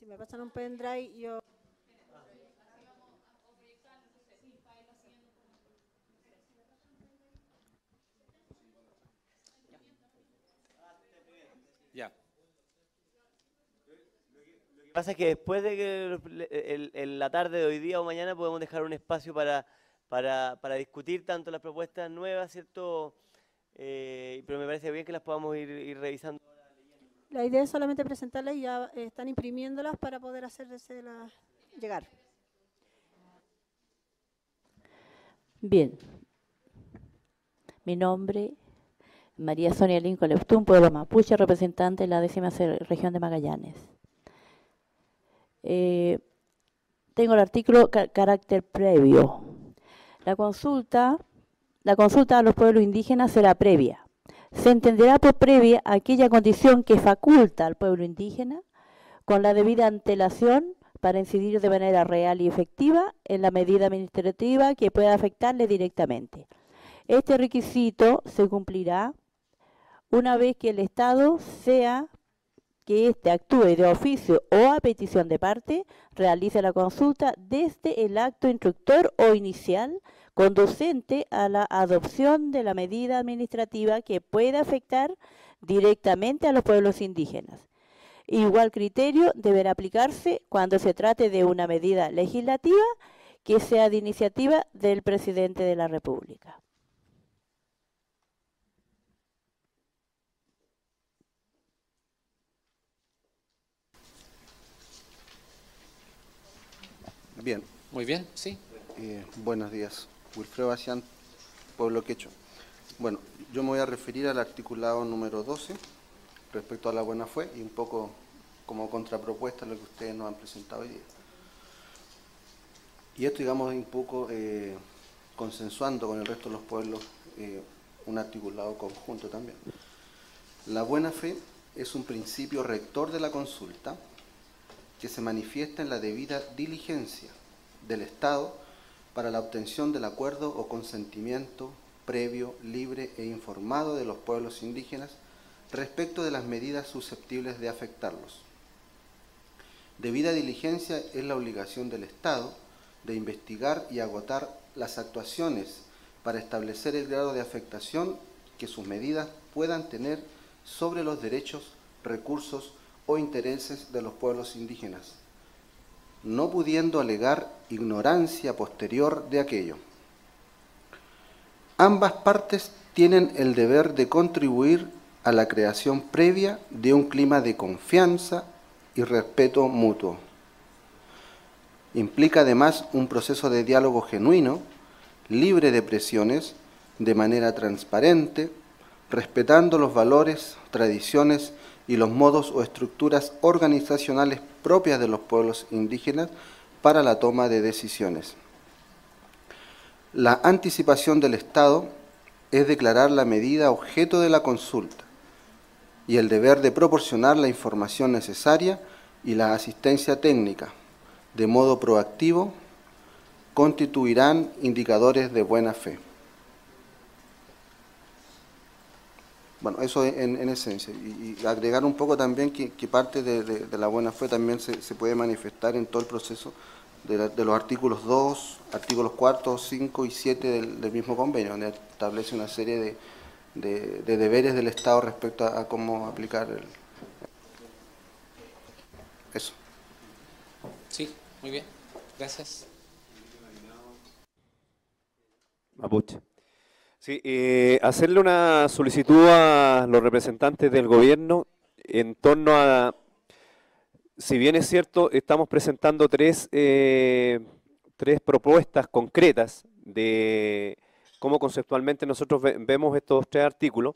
me pasan un pendrive, yo... Ya. Lo que pasa es que después de que en la tarde de hoy día o mañana podemos dejar un espacio para discutir tanto las propuestas nuevas, ¿cierto? Pero me parece bien que las podamos ir revisando. La idea es solamente presentarlas y ya están imprimiéndolas para poder llegar. Bien. Mi nombre, María Sonia Lincoln Leptún, pueblo mapuche, representante de la 10ª región de Magallanes. Tengo el artículo carácter previo. La consulta a los pueblos indígenas será previa. Se entenderá por previa aquella condición que faculta al pueblo indígena con la debida antelación para incidir de manera real y efectiva en la medida administrativa que pueda afectarle directamente. Este requisito se cumplirá una vez que el Estado sea que éste actúe de oficio o a petición de parte, realice la consulta desde el acto instructor o inicial conducente a la adopción de la medida administrativa que pueda afectar directamente a los pueblos indígenas. Igual criterio deberá aplicarse cuando se trate de una medida legislativa que sea de iniciativa del presidente de la República. Bien. Muy bien, sí. Buenos días. Wilfredo Bacián, Pueblo Quechua. Bueno, yo me voy a referir al articulado número 12 respecto a la buena fe y un poco como contrapropuesta a lo que ustedes nos han presentado hoy día. Y esto, digamos, un poco consensuando con el resto de los pueblos un articulado conjunto también. La buena fe es un principio rector de la consulta que se manifiesta en la debida diligencia del Estado para la obtención del acuerdo o consentimiento previo, libre e informado de los pueblos indígenas respecto de las medidas susceptibles de afectarlos. Debida diligencia es la obligación del Estado de investigar y agotar las actuaciones para establecer el grado de afectación que sus medidas puedan tener sobre los derechos, recursos o intereses de los pueblos indígenas, no pudiendo alegar ignorancia posterior de aquello. Ambas partes tienen el deber de contribuir a la creación previa de un clima de confianza y respeto mutuo. Implica además un proceso de diálogo genuino, libre de presiones, de manera transparente, respetando los valores, tradiciones y los modos o estructuras organizacionales propias de los pueblos indígenas para la toma de decisiones. La anticipación del Estado es declarar la medida objeto de la consulta y el deber de proporcionar la información necesaria y la asistencia técnica. De modo proactivo, constituirán indicadores de buena fe. Bueno, eso en esencia. Y agregar un poco también que parte de la buena fe también se puede manifestar en todo el proceso de los artículos 2, artículos 4, 5 y 7 del mismo convenio, donde establece una serie de deberes del Estado respecto a cómo aplicar eso. Sí, muy bien. Gracias. Mapuche. Sí, hacerle una solicitud a los representantes del gobierno en torno a, si bien es cierto, estamos presentando tres propuestas concretas de cómo conceptualmente nosotros vemos estos tres artículos.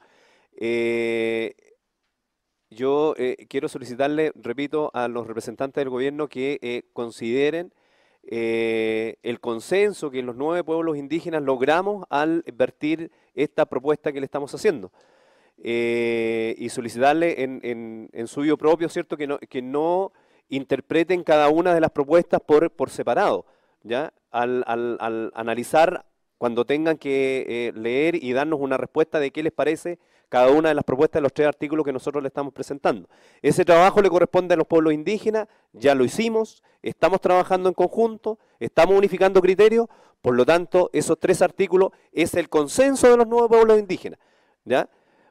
Yo quiero solicitarle, repito, a los representantes del gobierno que consideren el consenso que en los 9 pueblos indígenas logramos al vertir esta propuesta que le estamos haciendo. Y solicitarle en suyo propio, ¿cierto?, que no interpreten cada una de las propuestas por separado, ¿ya? Al analizar, cuando tengan que leer y darnos una respuesta de qué les parece cada una de las propuestas de los 3 artículos que nosotros le estamos presentando. Ese trabajo le corresponde a los pueblos indígenas, ya lo hicimos, estamos trabajando en conjunto, estamos unificando criterios, por lo tanto, esos 3 artículos es el consenso de los 9 pueblos indígenas, ¿ya?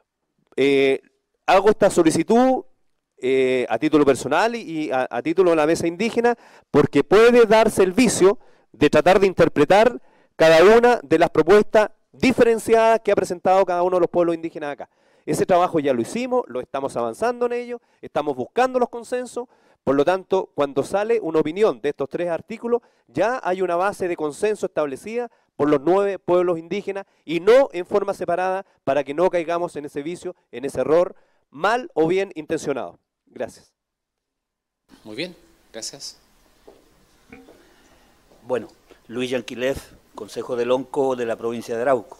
Hago esta solicitud a título personal y a título de la mesa indígena, porque puede dar servicio de tratar de interpretar cada una de las propuestas diferenciadas que ha presentado cada uno de los pueblos indígenas acá. Ese trabajo ya lo hicimos, lo estamos avanzando en ello, estamos buscando los consensos, por lo tanto, cuando sale una opinión de estos 3 artículos, ya hay una base de consenso establecida por los 9 pueblos indígenas y no en forma separada para que no caigamos en ese vicio, en ese error, mal o bien intencionado. Gracias. Muy bien, gracias. Bueno, Luis Yanquilev, Consejo del ONCO de la provincia de Arauco.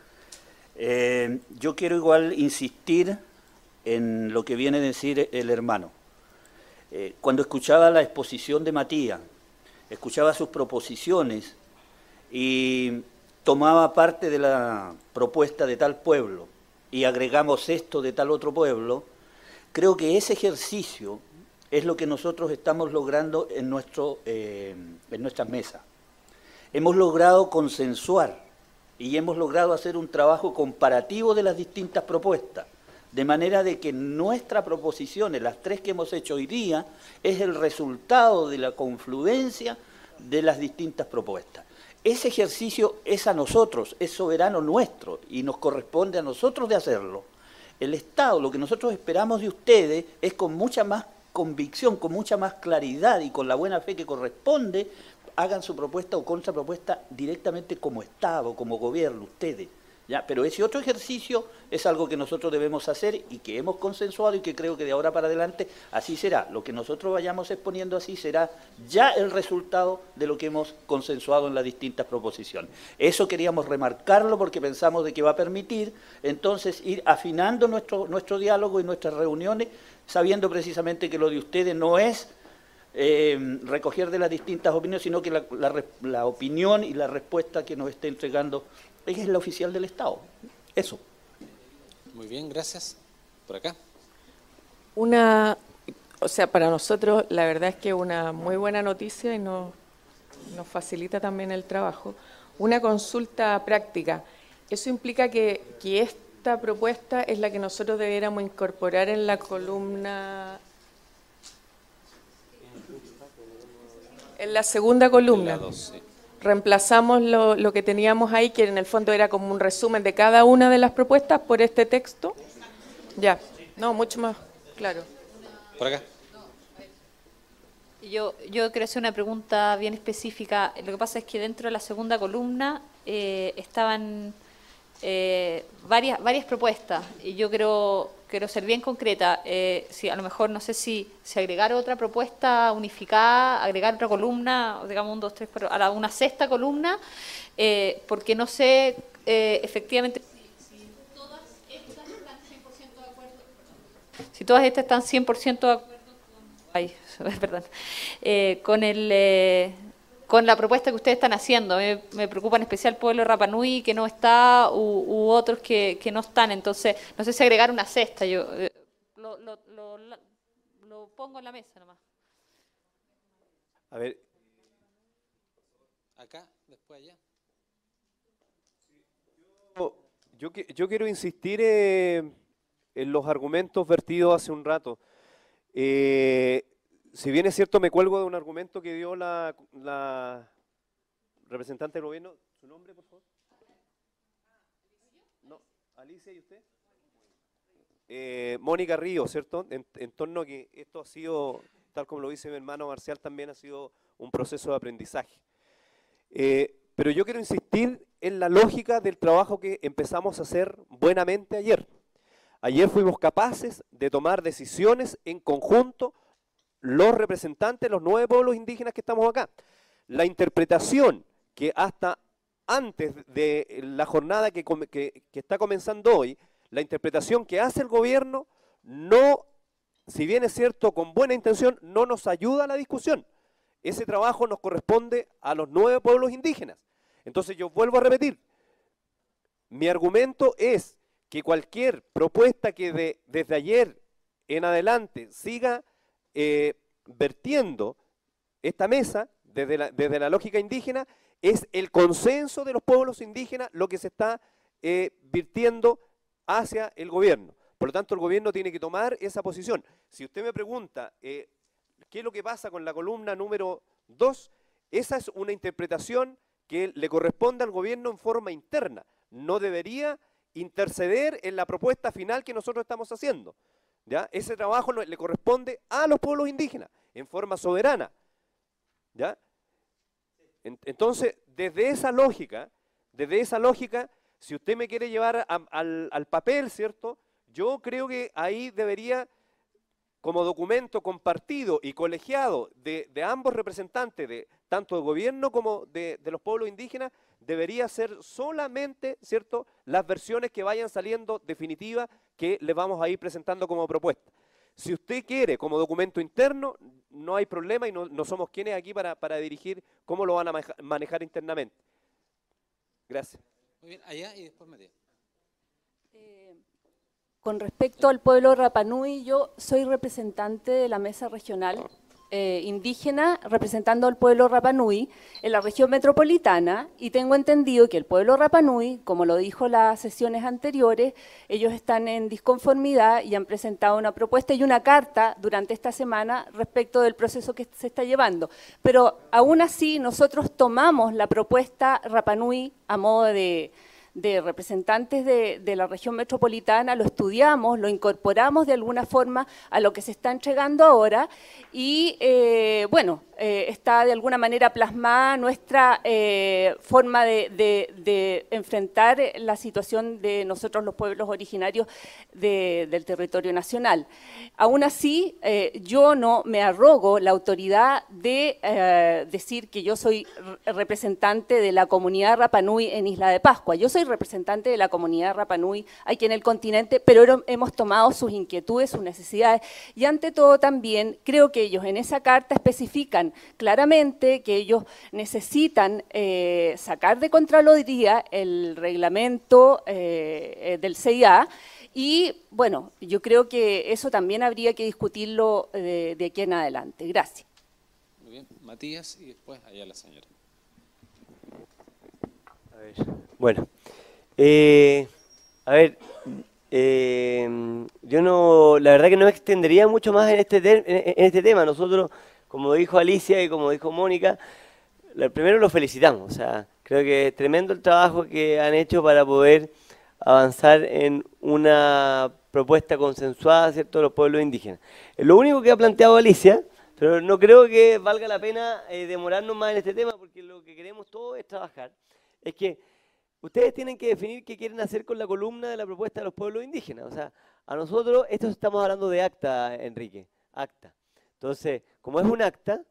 Yo quiero igual insistir en lo que viene a decir el hermano. Cuando escuchaba la exposición de Matías, escuchaba sus proposiciones y tomaba parte de la propuesta de tal pueblo y agregamos esto de tal otro pueblo, creo que ese ejercicio es lo que nosotros estamos logrando en nuestras mesas. Hemos logrado consensuar y hemos logrado hacer un trabajo comparativo de las distintas propuestas, de manera de que nuestras proposiciones, las 3 que hemos hecho hoy día, es el resultado de la confluencia de las distintas propuestas. Ese ejercicio es a nosotros, es soberano nuestro y nos corresponde a nosotros de hacerlo. El Estado, lo que nosotros esperamos de ustedes es con mucha más convicción, con mucha más claridad y con la buena fe que corresponde, hagan su propuesta o contrapropuesta directamente como Estado, como gobierno, ustedes. ¿Ya? Pero ese otro ejercicio es algo que nosotros debemos hacer y que hemos consensuado y que creo que de ahora para adelante así será. Lo que nosotros vayamos exponiendo así será ya el resultado de lo que hemos consensuado en las distintas proposiciones. Eso queríamos remarcarlo porque pensamos de que va a permitir entonces ir afinando nuestro diálogo y nuestras reuniones, sabiendo precisamente que lo de ustedes no es recoger de las distintas opiniones, sino que la opinión y la respuesta que nos esté entregando es la oficial del Estado. Eso. Muy bien, gracias. Por acá. O sea, para nosotros la verdad es que una muy buena noticia y nos facilita también el trabajo. Una consulta práctica. Eso implica que esta propuesta es la que nosotros debiéramos incorporar en la columna, en la segunda columna. Reemplazamos lo que teníamos ahí, que en el fondo era como un resumen de cada una de las propuestas por este texto. Ya, no, mucho más claro. Por acá. Yo quiero hacer una pregunta bien específica. Lo que pasa es que dentro de la segunda columna estaban varias propuestas y yo quiero ser bien concreta. Si a lo mejor no sé si agregar otra propuesta unificada, agregar otra columna, digamos 1, 2, 3, 4, a una 6ª columna, porque no sé efectivamente si todas estas están 100% de acuerdo. Si todas estas están 100% de acuerdo con la propuesta que ustedes están haciendo. Me preocupa en especial el pueblo de Rapa Nui, que no está, u otros que no están. Entonces, no sé si agregar una 6ª. Yo lo pongo en la mesa nomás. A ver. Acá, después allá. Yo quiero insistir en los argumentos vertidos hace un rato. Si bien es cierto, me cuelgo de un argumento que dio la representante del gobierno. ¿Su nombre, por favor? No, Alicia, ¿y usted? Mónica Río, ¿cierto? En torno a que esto ha sido, tal como lo dice mi hermano Marcial, también ha sido un proceso de aprendizaje. Pero yo quiero insistir en la lógica del trabajo que empezamos a hacer buenamente ayer. Ayer fuimos capaces de tomar decisiones en conjunto, los representantes, los 9 pueblos indígenas que estamos acá. La interpretación que hasta antes de la jornada que está comenzando hoy, la interpretación que hace el gobierno, no, si bien es cierto, con buena intención, no nos ayuda a la discusión. Ese trabajo nos corresponde a los 9 pueblos indígenas. Entonces yo vuelvo a repetir, mi argumento es que cualquier propuesta que desde ayer en adelante siga vertiendo esta mesa desde la lógica indígena, es el consenso de los pueblos indígenas lo que se está virtiendo hacia el gobierno. Por lo tanto, el gobierno tiene que tomar esa posición. Si usted me pregunta qué es lo que pasa con la columna número 2, esa es una interpretación que le corresponde al gobierno en forma interna. No debería interceder en la propuesta final que nosotros estamos haciendo, ¿ya? Ese trabajo le corresponde a los pueblos indígenas en forma soberana, ¿ya? Entonces, desde esa lógica, si usted me quiere llevar al papel, ¿cierto? Yo creo que ahí debería, como documento compartido y colegiado de ambos representantes, tanto del gobierno como de los pueblos indígenas, debería ser solamente, ¿cierto?, las versiones que vayan saliendo definitivas que le vamos a ir presentando como propuesta. Si usted quiere como documento interno, no hay problema y no somos quienes aquí para dirigir cómo lo van a manejar internamente. Gracias. Muy bien, allá y después Matías. Con respecto al pueblo Rapa Nui, yo soy representante de la mesa regional indígena, representando al pueblo Rapa Nui en la región metropolitana, y tengo entendido que el pueblo Rapa Nui, como lo dijo las sesiones anteriores, ellos están en disconformidad y han presentado una propuesta y una carta durante esta semana respecto del proceso que se está llevando. Pero aún así nosotros tomamos la propuesta Rapa Nui a modo de representantes de la región metropolitana, lo estudiamos, lo incorporamos de alguna forma a lo que se está entregando ahora y bueno, está de alguna manera plasmada nuestra forma de enfrentar la situación de nosotros los pueblos originarios del territorio nacional. Aún así, yo no me arrogo la autoridad de decir que yo soy representante de la comunidad Rapa Nui en Isla de Pascua. Yo soy representante de la comunidad Rapa Nui aquí en el continente, pero hemos tomado sus inquietudes, sus necesidades, y ante todo también creo que ellos en esa carta especifican claramente que ellos necesitan sacar de Contraloría el reglamento del CIA, y bueno, yo creo que eso también habría que discutirlo de aquí en adelante. Gracias. Muy bien, Matías y después allá la señora. A ver, bueno, yo no, la verdad que no me extendería mucho más en este tema. Nosotros, como dijo Alicia y como dijo Mónica, primero los felicitamos. O sea, creo que es tremendo el trabajo que han hecho para poder avanzar en una propuesta consensuada, ¿cierto?, de los pueblos indígenas. Es lo único que ha planteado Alicia, pero no creo que valga la pena demorarnos más en este tema, porque lo que queremos todos es trabajar. Es que ustedes tienen que definir qué quieren hacer con la columna de la propuesta de los pueblos indígenas. O sea, a nosotros, esto estamos hablando de acta, Enrique, acta. Entonces, como es un acta,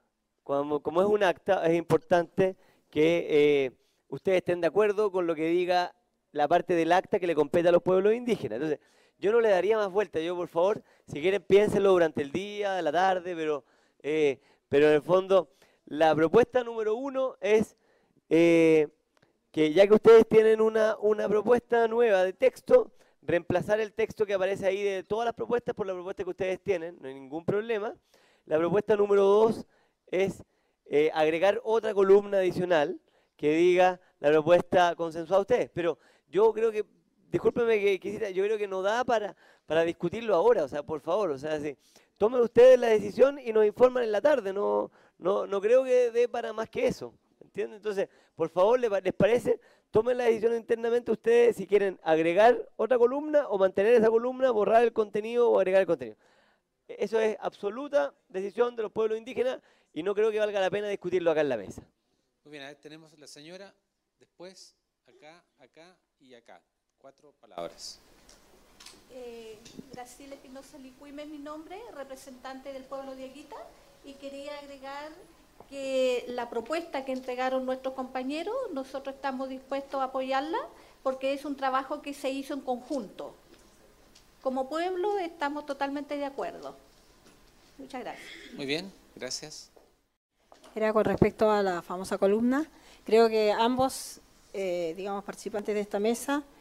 es importante que ustedes estén de acuerdo con lo que diga la parte del acta que le compete a los pueblos indígenas. Entonces, yo no le daría más vuelta. Yo, por favor, si quieren, piénsenlo durante el día, la tarde, pero en el fondo, la propuesta número 1 es que ya que ustedes tienen una propuesta nueva de texto, reemplazar el texto que aparece ahí de todas las propuestas por la propuesta que ustedes tienen, no hay ningún problema. La propuesta número 2 es agregar otra columna adicional que diga la propuesta consensuada a ustedes. Pero yo creo que, discúlpeme que quisiera, yo creo que no da para discutirlo ahora, o sea, por favor, o sea, sí, tomen ustedes la decisión y nos informan en la tarde, no creo que dé para más que eso. ¿Entienden? Entonces, por favor, ¿les parece? Tomen la decisión internamente ustedes si quieren agregar otra columna o mantener esa columna, borrar el contenido o agregar el contenido. Eso es absoluta decisión de los pueblos indígenas y no creo que valga la pena discutirlo acá en la mesa. Muy bien, a ver, tenemos la señora, después acá y acá. 4 palabras. Graciela Espinosa Licuime es mi nombre, representante del pueblo de Aguita, y quería agregar que la propuesta que entregaron nuestros compañeros, nosotros estamos dispuestos a apoyarla porque es un trabajo que se hizo en conjunto. Como pueblo estamos totalmente de acuerdo. Muchas gracias. Muy bien, gracias. Era con respecto a la famosa columna. Creo que ambos, digamos, participantes de esta mesa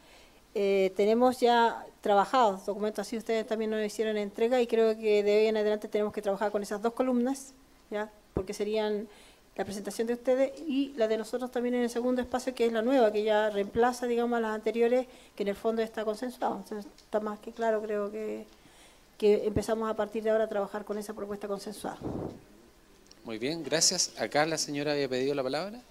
tenemos ya trabajados documentos, así ustedes también nos hicieron entrega, y creo que de hoy en adelante tenemos que trabajar con esas 2 columnas, ¿ya? Porque serían la presentación de ustedes y la de nosotros también en el segundo espacio, que es la nueva, que ya reemplaza, digamos, a las anteriores, que en el fondo está consensuado. Entonces, está más que claro, creo que empezamos a partir de ahora a trabajar con esa propuesta consensuada. Muy bien, gracias. Acá la señora había pedido la palabra.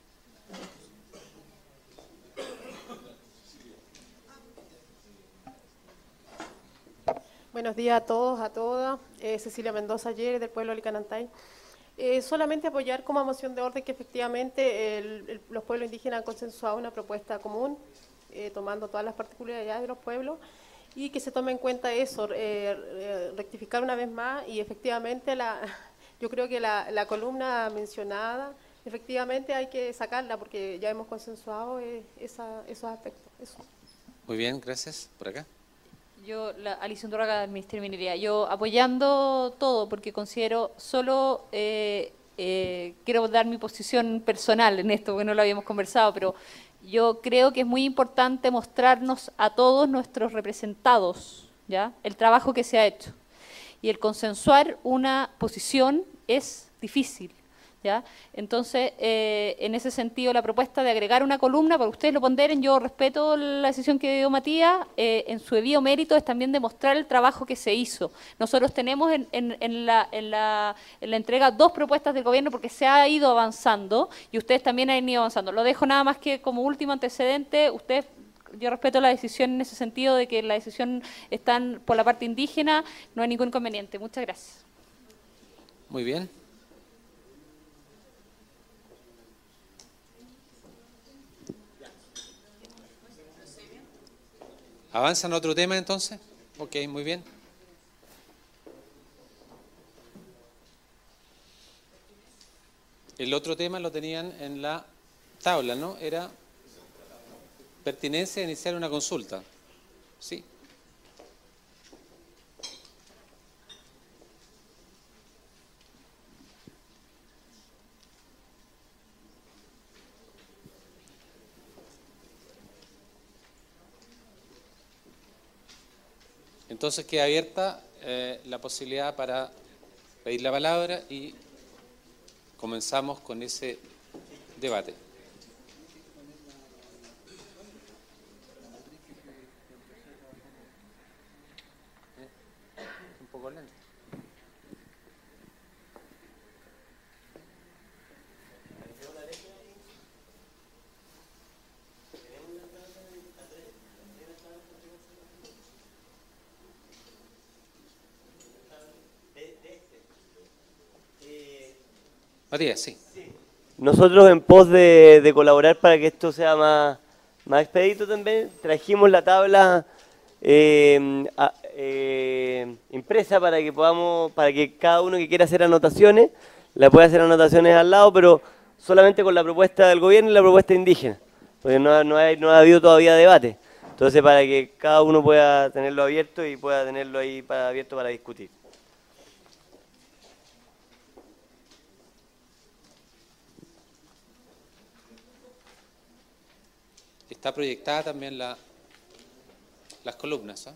Buenos días a todos, a todas. Cecilia Mendoza ayer del pueblo de Licanantay. Solamente apoyar como moción de orden que efectivamente los pueblos indígenas han consensuado una propuesta común, tomando todas las particularidades de los pueblos, y que se tome en cuenta eso, rectificar una vez más, y efectivamente yo creo que la columna mencionada, efectivamente hay que sacarla porque ya hemos consensuado esos aspectos. Eso. Muy bien, gracias. Por acá. Yo, Alicia Undurraga del Ministerio de Minería, yo apoyando todo porque considero solo, quiero dar mi posición personal en esto, porque no lo habíamos conversado, pero yo creo que es muy importante mostrarnos a todos nuestros representados, ¿ya? El trabajo que se ha hecho. Y el consensuar una posición es difícil, ¿ya? Entonces, en ese sentido, la propuesta de agregar una columna, para que ustedes lo ponderen, yo respeto la decisión que dio Matías, en su debido mérito es también demostrar el trabajo que se hizo. Nosotros tenemos en la entrega 2 propuestas del gobierno porque se ha ido avanzando y ustedes también han ido avanzando. Lo dejo nada más que como último antecedente, ustedes... Yo respeto la decisión en ese sentido de que la decisión está por la parte indígena, no hay ningún inconveniente. Muchas gracias. Muy bien. ¿Avanzan a otro tema entonces? Ok, muy bien. El otro tema lo tenían en la tabla, ¿no? Era pertinencia de iniciar una consulta. Sí. Entonces queda abierta la posibilidad para pedir la palabra y comenzamos con ese debate. Un poco lento. Matías, sí. Nosotros, en pos de colaborar para que esto sea más expedito también, trajimos la tabla impresa para que cada uno que quiera hacer anotaciones, la pueda hacer anotaciones al lado, pero solamente con la propuesta del gobierno y la propuesta indígena, porque no ha habido todavía debate. Entonces, para que cada uno pueda tenerlo abierto y pueda tenerlo ahí abierto para discutir. Está proyectada también las columnas, ¿eh?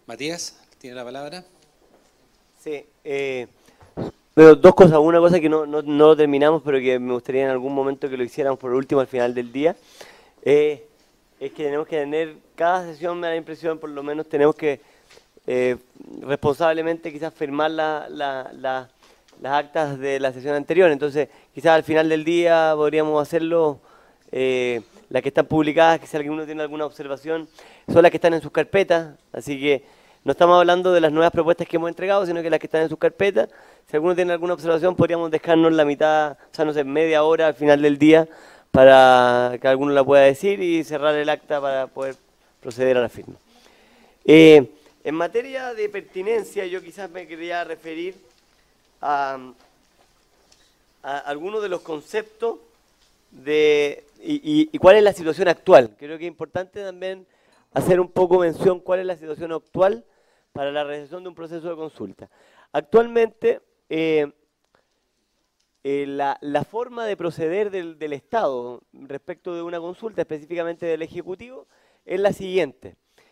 Matías, tiene la palabra. Sí, pero dos cosas. Una cosa que no lo terminamos, pero que me gustaría en algún momento que lo hiciéramos por último al final del día, es que tenemos que tener, cada sesión me da la impresión, por lo menos tenemos que responsablemente quizás firmar las actas de la sesión anterior. Entonces, quizás al final del día podríamos hacerlo, las que están publicadas, que si alguno tiene alguna observación, son las que están en sus carpetas, así que no estamos hablando de las nuevas propuestas que hemos entregado, sino que las que están en sus carpetas. Si alguno tiene alguna observación, podríamos dejarnos la mitad, o sea, no sé, media hora al final del día para que alguno la pueda decir y cerrar el acta para poder proceder a la firma. En materia de pertinencia, yo quizás me quería referir a algunos de los conceptos y cuál es la situación actual. Creo que es importante también hacer un poco mención cuál es la situación actual para la realización de un proceso de consulta. Actualmente, la forma de proceder del Estado respecto de una consulta, específicamente del Ejecutivo, es la siguiente.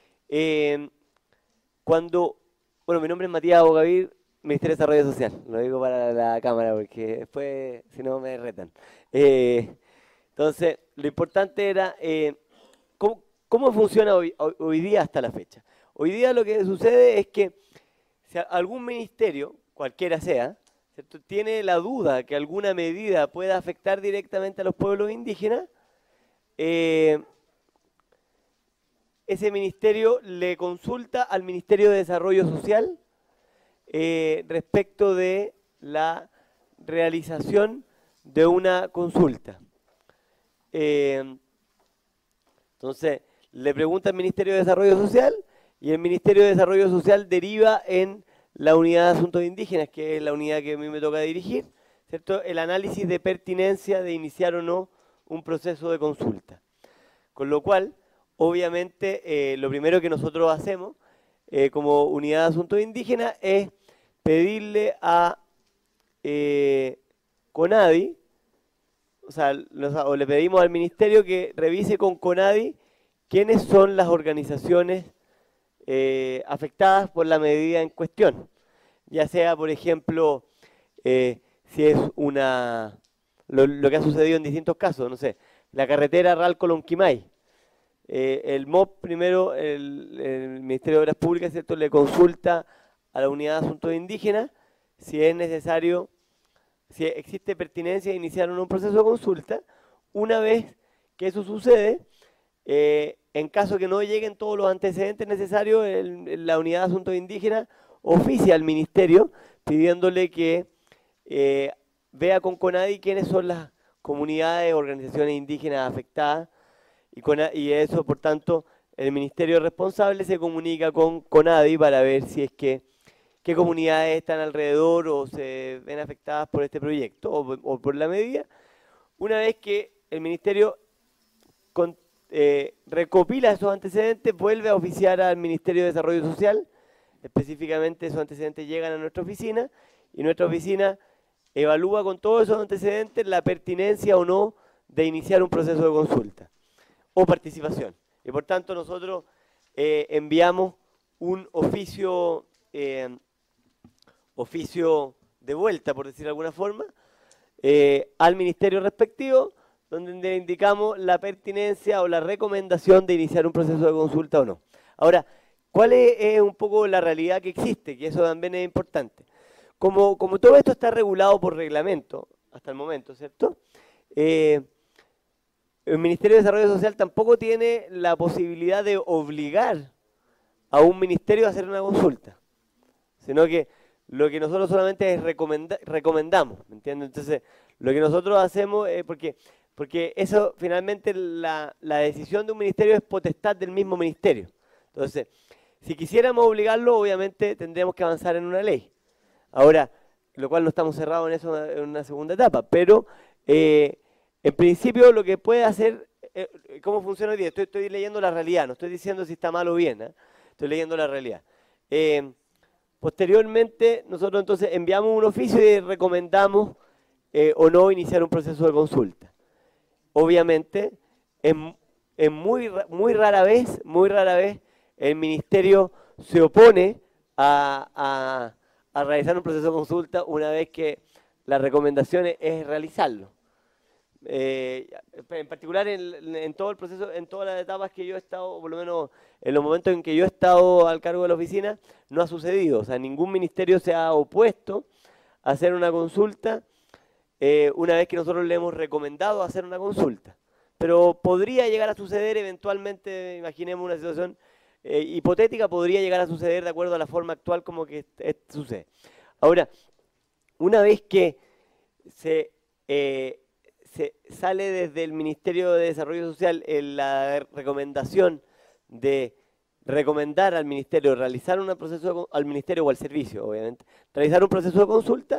Bueno, mi nombre es Matías Bogavir, Ministerio de Desarrollo Social, lo digo para la cámara porque después, si no, me retan. Entonces, lo importante era, ¿cómo funciona hoy día hasta la fecha? Hoy día lo que sucede es que si algún ministerio, cualquiera sea, ¿cierto?, tiene la duda que alguna medida pueda afectar directamente a los pueblos indígenas, ese ministerio le consulta al Ministerio de Desarrollo Social respecto de la realización de una consulta. Entonces, le pregunta al Ministerio de Desarrollo Social y el Ministerio de Desarrollo Social deriva en la Unidad de Asuntos Indígenas, que es la unidad que a mí me toca dirigir, ¿cierto?, el análisis de pertinencia de iniciar o no un proceso de consulta. Con lo cual, obviamente, lo primero que nosotros hacemos como Unidad de Asuntos Indígenas es pedirle a CONADI, o le pedimos al Ministerio que revise con CONADI quiénes son las organizaciones afectadas por la medida en cuestión. Ya sea, por ejemplo, si es lo que ha sucedido en distintos casos, no sé, la carretera Ralco-Lonquimay. El MOP primero, el Ministerio de Obras Públicas, ¿cierto?, le consulta a la Unidad de Asuntos Indígenas si es necesario, si existe pertinencia de iniciar un proceso de consulta. Una vez que eso sucede, en caso que no lleguen todos los antecedentes necesarios, la Unidad de Asuntos Indígenas oficia al Ministerio pidiéndole que vea con CONADI quiénes son las comunidades, organizaciones indígenas afectadas, y eso, por tanto, el Ministerio responsable se comunica con CONADI para ver si es que qué comunidades están alrededor o se ven afectadas por este proyecto o por la medida. Una vez que el Ministerio recopila esos antecedentes, vuelve a oficiar al Ministerio de Desarrollo Social, específicamente esos antecedentes llegan a nuestra oficina y nuestra oficina evalúa con todos esos antecedentes la pertinencia o no de iniciar un proceso de consulta o participación. Y por tanto nosotros enviamos un oficio de vuelta, por decir de alguna forma, al ministerio respectivo, donde le indicamos la pertinencia o la recomendación de iniciar un proceso de consulta o no. Ahora, ¿cuál es un poco la realidad que existe? Que eso también es importante. Como todo esto está regulado por reglamento, hasta el momento, ¿cierto? El Ministerio de Desarrollo Social tampoco tiene la posibilidad de obligar a un ministerio a hacer una consulta, sino que lo que nosotros solamente es recomendamos, ¿me entiendes? Entonces, lo que nosotros hacemos es porque eso finalmente la decisión de un ministerio es potestad del mismo ministerio. Entonces, si quisiéramos obligarlo, obviamente tendríamos que avanzar en una ley. Ahora, lo cual no estamos cerrados en eso en una segunda etapa, pero en principio lo que puede hacer, ¿cómo funciona hoy día? Estoy leyendo la realidad, no estoy diciendo si está mal o bien, estoy leyendo la realidad. Posteriormente, nosotros entonces enviamos un oficio y recomendamos o no iniciar un proceso de consulta. Obviamente, muy rara vez el ministerio se opone a realizar un proceso de consulta una vez que la recomendación es realizarlo. En particular en todo el proceso, en todas las etapas que yo he estado, por lo menos en los momentos en que yo he estado al cargo de la oficina, no ha sucedido. O sea, ningún ministerio se ha opuesto a hacer una consulta una vez que nosotros le hemos recomendado hacer una consulta. Pero podría llegar a suceder eventualmente, imaginemos una situación hipotética, podría llegar a suceder de acuerdo a la forma actual como que sucede. Ahora, una vez que se sale desde el Ministerio de Desarrollo Social la recomendación de recomendar al Ministerio realizar un proceso, al Ministerio o al Servicio, obviamente, realizar un proceso de consulta,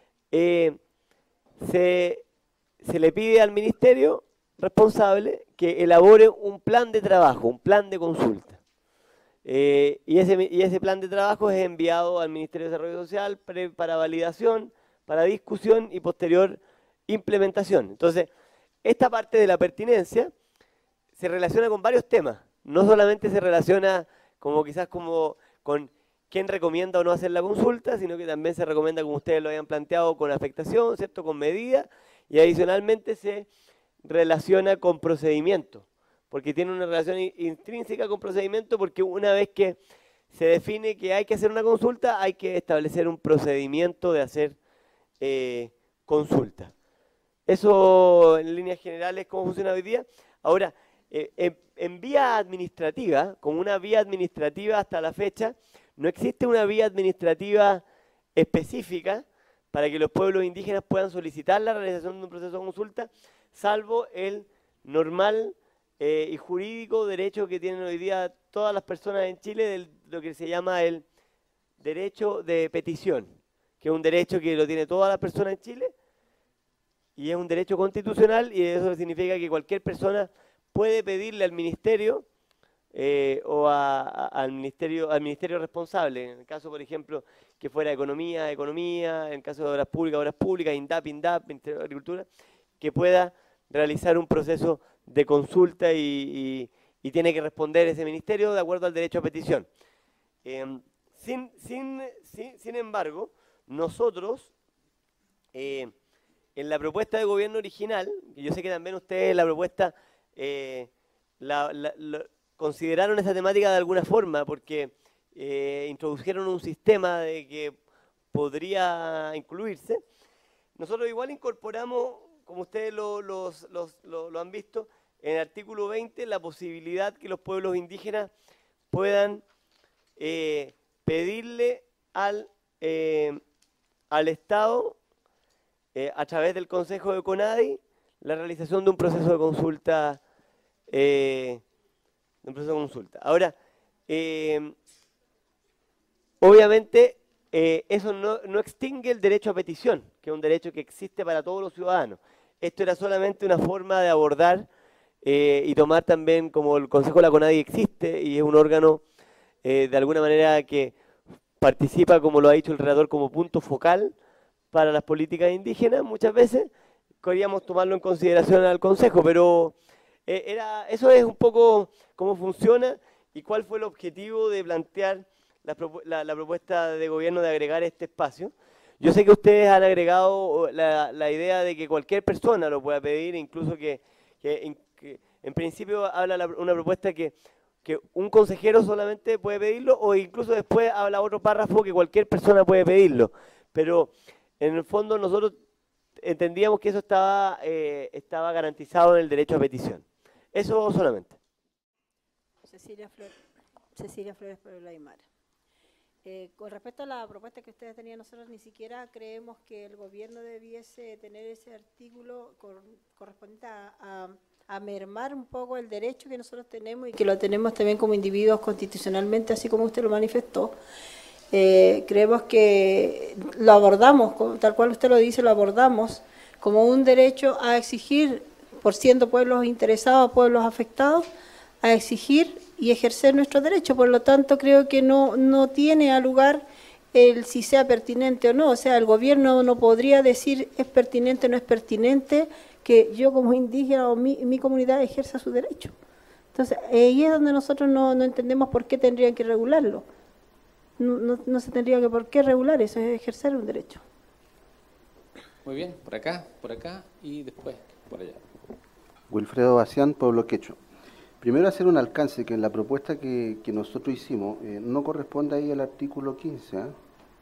se le pide al Ministerio responsable que elabore un plan de trabajo, un plan de consulta. Y ese plan de trabajo es enviado al Ministerio de Desarrollo Social para validación, para discusión y posterior implementación. Entonces, esta parte de la pertinencia se relaciona con varios temas. No solamente se relaciona quizás con quién recomienda o no hacer la consulta, sino que también se recomienda, como ustedes lo habían planteado, con afectación, ¿cierto?, con medida, y adicionalmente se relaciona con procedimiento, porque tiene una relación intrínseca con procedimiento, porque una vez que se define que hay que hacer una consulta, hay que establecer un procedimiento de hacer consulta. Eso en líneas generales cómo funciona hoy día. Ahora, en vía administrativa, como una vía administrativa hasta la fecha, no existe una vía administrativa específica para que los pueblos indígenas puedan solicitar la realización de un proceso de consulta, salvo el normal y jurídico derecho que tienen hoy día todas las personas en Chile, de lo que se llama el derecho de petición, que es un derecho que lo tiene todas las personas en Chile, y es un derecho constitucional, y eso significa que cualquier persona puede pedirle al ministerio o al ministerio responsable, en el caso, por ejemplo, que fuera economía, en el caso de obras públicas, INDAP, Ministerio de Agricultura, que pueda realizar un proceso de consulta y tiene que responder ese ministerio de acuerdo al derecho a petición. Sin embargo, nosotros, en la propuesta de gobierno original, que yo sé que también ustedes la propuesta consideraron esa temática de alguna forma, porque introdujeron un sistema de que podría incluirse. Nosotros igual incorporamos, como ustedes lo han visto, en el artículo 20 la posibilidad que los pueblos indígenas puedan pedirle al Estado, a través del Consejo de CONADI, la realización de un proceso de consulta. Ahora, obviamente, eso no extingue el derecho a petición, que es un derecho que existe para todos los ciudadanos. Esto era solamente una forma de abordar y tomar también, como el Consejo de la CONADI existe, y es un órgano de alguna manera que participa, como lo ha dicho el relator, como punto focal para las políticas indígenas, muchas veces queríamos tomarlo en consideración al Consejo, pero eso es un poco cómo funciona y cuál fue el objetivo de plantear la propuesta de gobierno de agregar este espacio. Yo sé que ustedes han agregado la idea de que cualquier persona lo pueda pedir, incluso que en principio habla una propuesta que un consejero solamente puede pedirlo, o incluso después habla otro párrafo que cualquier persona puede pedirlo, pero en el fondo nosotros entendíamos que eso estaba garantizado en el derecho a petición. Eso solamente. Cecilia Flores Pueblo Aymara. Con respecto a la propuesta que ustedes tenían, nosotros ni siquiera creemos que el gobierno debiese tener ese artículo correspondiente a mermar un poco el derecho que nosotros tenemos y que lo tenemos también como individuos constitucionalmente, así como usted lo manifestó. Creemos que lo abordamos, tal cual usted lo dice, lo abordamos como un derecho a exigir, por siendo pueblos interesados, pueblos afectados, a exigir y ejercer nuestro derecho. Por lo tanto, creo que no tiene a lugar el si sea pertinente o no. O sea, el gobierno no podría decir es pertinente o no es pertinente que yo como indígena o mi comunidad ejerza su derecho. Entonces, ahí es donde nosotros no entendemos por qué tendrían que regularlo. no se tendría que por qué regular eso, es ejercer un derecho. Muy bien, por acá y después por allá. Wilfredo Bacián, Pueblo Quechua. Primero hacer un alcance, que en la propuesta que nosotros hicimos no corresponde ahí al artículo 15, ¿eh?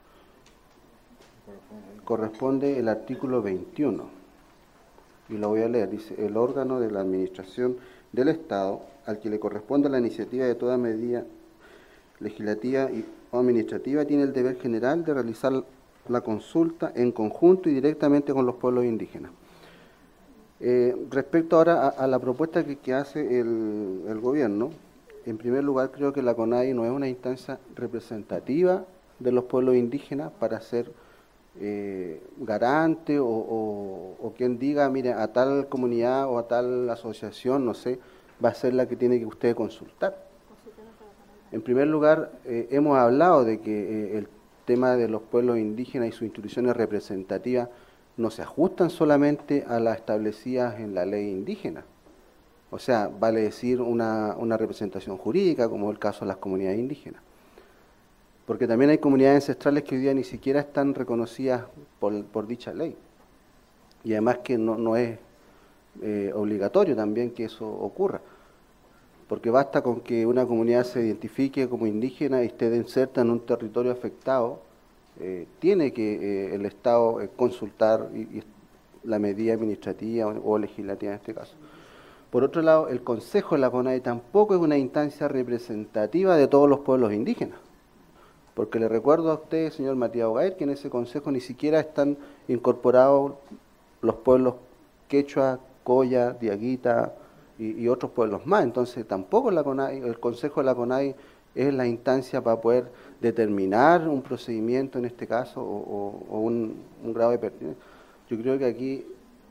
Corresponde el artículo 21, y lo voy a leer. Dice: el órgano de la administración del Estado al que le corresponde la iniciativa de toda medida legislativa o administrativa tiene el deber general de realizar la consulta en conjunto y directamente con los pueblos indígenas. Respecto ahora a la propuesta que hace el gobierno, en primer lugar creo que la CONADI no es una instancia representativa de los pueblos indígenas para ser garante o quien diga, mire, a tal comunidad o a tal asociación, no sé, va a ser la que tiene que usted consultar. En primer lugar, hemos hablado de que el tema de los pueblos indígenas y sus instituciones representativas no se ajustan solamente a las establecidas en la ley indígena. O sea, vale decir una representación jurídica, como es el caso de las comunidades indígenas. Porque también hay comunidades ancestrales que hoy día ni siquiera están reconocidas por dicha ley. Y además que no es obligatorio también que eso ocurra. Porque basta con que una comunidad se identifique como indígena y esté inserta en un territorio afectado, tiene que el Estado consultar y la medida administrativa o legislativa en este caso. Por otro lado, el Consejo de la CONADI tampoco es una instancia representativa de todos los pueblos indígenas, porque le recuerdo a usted, señor Matías Ogaer, que en ese Consejo ni siquiera están incorporados los pueblos quechua, coya, diaguita y otros pueblos más. Entonces tampoco la CONADI, el Consejo de la CONADI es la instancia para poder determinar un procedimiento en este caso o un grado de pertinencia. Yo creo que aquí,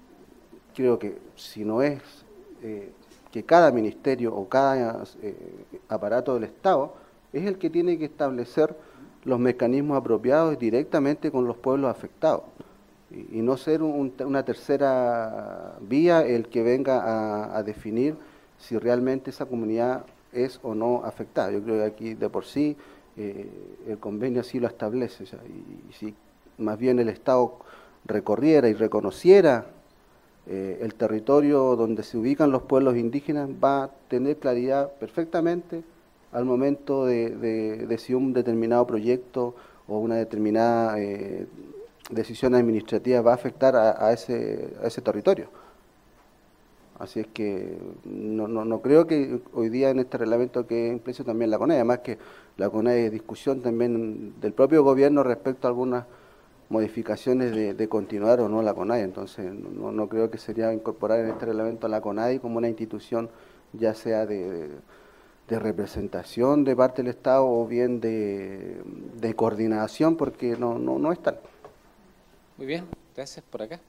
si no es que cada ministerio o cada aparato del Estado es el que tiene que establecer los mecanismos apropiados directamente con los pueblos afectados y no ser una tercera vía el que venga a definir si realmente esa comunidad es o no afectada. Yo creo que aquí de por sí el convenio así lo establece, o sea, y si más bien el Estado recorriera y reconociera el territorio donde se ubican los pueblos indígenas, va a tener claridad perfectamente al momento de si un determinado proyecto o una determinada decisión administrativa va a afectar a ese territorio. Así es que no creo que hoy día en este reglamento que implica también la CONADI, además que la CONADI es discusión también del propio gobierno respecto a algunas modificaciones de continuar o no la CONADI. Entonces no creo que sería incorporar en este reglamento a la CONADI como una institución ya sea de representación de parte del Estado o bien de coordinación, porque no es tal. Muy bien, gracias. Por acá.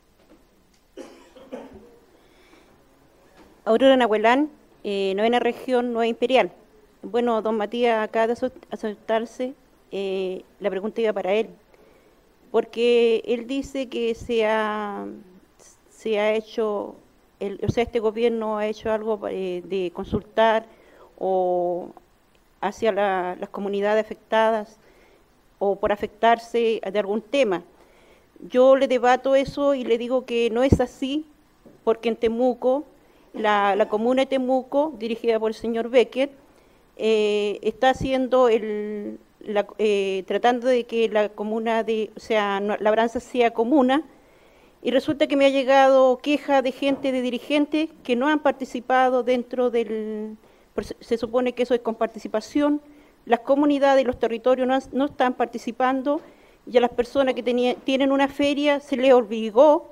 Aurora Nahuelán, novena región, Nueva Imperial. Bueno, don Matías acaba de aceptarse, la pregunta iba para él, porque él dice que se ha hecho, este gobierno ha hecho algo de consultar o hacia las comunidades afectadas o por afectarse de algún tema. Yo le debato eso y le digo que no es así, porque en Temuco, la comuna de Temuco, dirigida por el señor Becker, está haciendo tratando de que la comuna Labranza sea comuna, y resulta que me ha llegado queja de gente, de dirigentes que no han participado dentro se supone que eso es con participación. Las comunidades y los territorios no están participando, y a las personas que tienen una feria se les obligó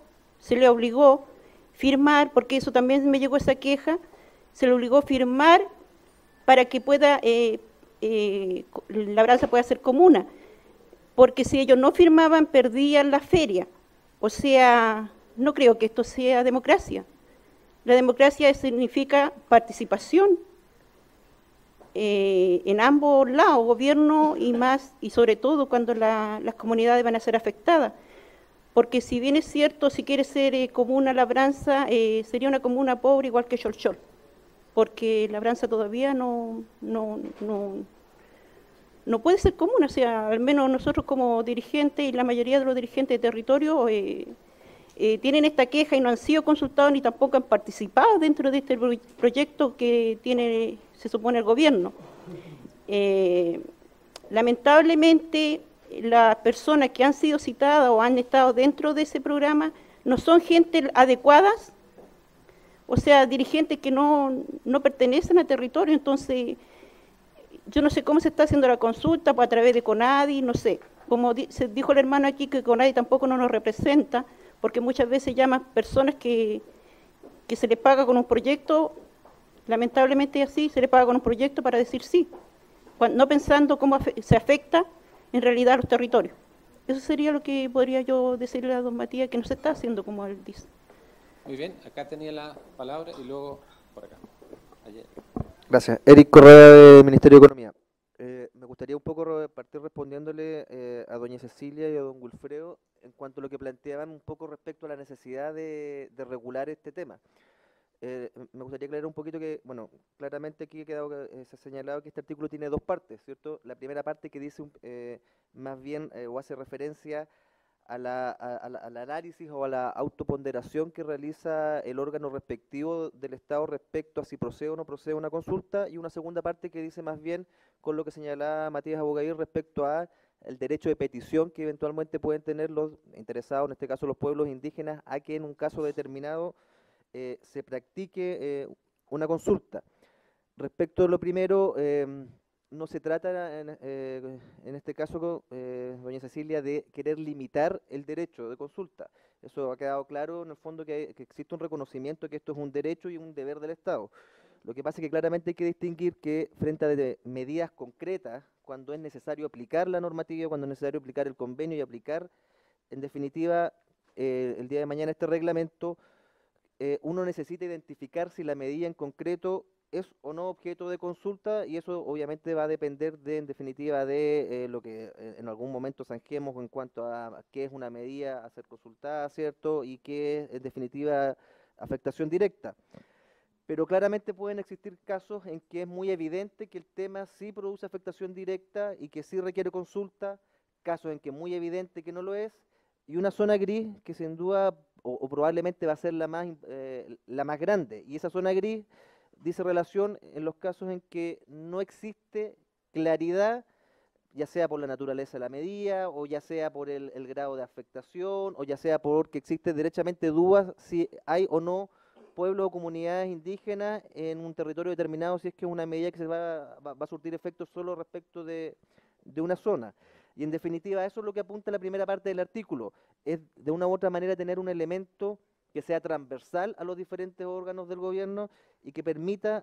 firmar, porque eso también me llegó esa queja, se le obligó a firmar para que pueda Labranza pueda ser comuna, porque si ellos no firmaban perdían la feria. O sea, no creo que esto sea democracia. La democracia significa participación en ambos lados, gobierno y sobre todo cuando las comunidades van a ser afectadas. Porque si bien es cierto, si quiere ser comuna Labranza, sería una comuna pobre igual que Cholchol, porque Labranza todavía no no puede ser común, o sea, al menos nosotros como dirigentes y la mayoría de los dirigentes de territorio tienen esta queja y no han sido consultados ni tampoco han participado dentro de este proyecto que tiene, se supone, el gobierno. Lamentablemente, las personas que han sido citadas o han estado dentro de ese programa no son gente adecuadas, o sea, dirigentes que no pertenecen al territorio. Entonces, yo no sé cómo se está haciendo la consulta, pues a través de CONADI, no sé. Como se dijo el hermano aquí, que CONADI tampoco no nos representa, porque muchas veces llaman personas que se les paga con un proyecto, lamentablemente así, se les paga con un proyecto para decir sí, no pensando cómo se afecta en realidad a los territorios. Eso sería lo que podría yo decirle a don Matías, que no se está haciendo como él dice. Muy bien, acá tenía la palabra y luego por acá. Ayer. Gracias. Eric Correa, del Ministerio de Economía. Me gustaría un poco partir respondiéndole a doña Cecilia y a don Wilfredo en cuanto a lo que planteaban un poco respecto a la necesidad de regular este tema. Me gustaría aclarar un poquito que, bueno, claramente aquí se ha señalado que este artículo tiene dos partes, ¿cierto? La primera parte que dice más bien o hace referencia al análisis o a la autoponderación que realiza el órgano respectivo del Estado respecto a si procede o no procede una consulta, y una segunda parte que dice más bien con lo que señalaba Matías Abogair respecto a el derecho de petición que eventualmente pueden tener los interesados, en este caso los pueblos indígenas, a que en un caso determinado se practique una consulta. Respecto a lo primero, no se trata en este caso, doña Cecilia, de querer limitar el derecho de consulta. Eso ha quedado claro en el fondo, que existe un reconocimiento que esto es un derecho y un deber del Estado. Lo que pasa es que claramente hay que distinguir que frente a medidas concretas, cuando es necesario aplicar la normativa, cuando es necesario aplicar el convenio y aplicar, en definitiva, el día de mañana este reglamento, uno necesita identificar si la medida en concreto es o no objeto de consulta, y eso obviamente va a depender en definitiva de lo que en algún momento zanjemos en cuanto a qué es una medida a ser consultada, ¿cierto? Y qué es en definitiva afectación directa. Pero claramente pueden existir casos en que es muy evidente que el tema sí produce afectación directa y que sí requiere consulta, casos en que es muy evidente que no lo es, y una zona gris que sin duda o probablemente va a ser la más grande. Y esa zona gris dice relación en los casos en que no existe claridad, ya sea por la naturaleza de la medida, o ya sea por el grado de afectación, o ya sea porque existe derechamente dudas si hay o no pueblos o comunidades indígenas en un territorio determinado, si es que es una medida que se va a surtir efectos solo respecto de una zona. Y en definitiva eso es lo que apunta la primera parte del artículo, es de una u otra manera tener un elemento que sea transversal a los diferentes órganos del gobierno y que permita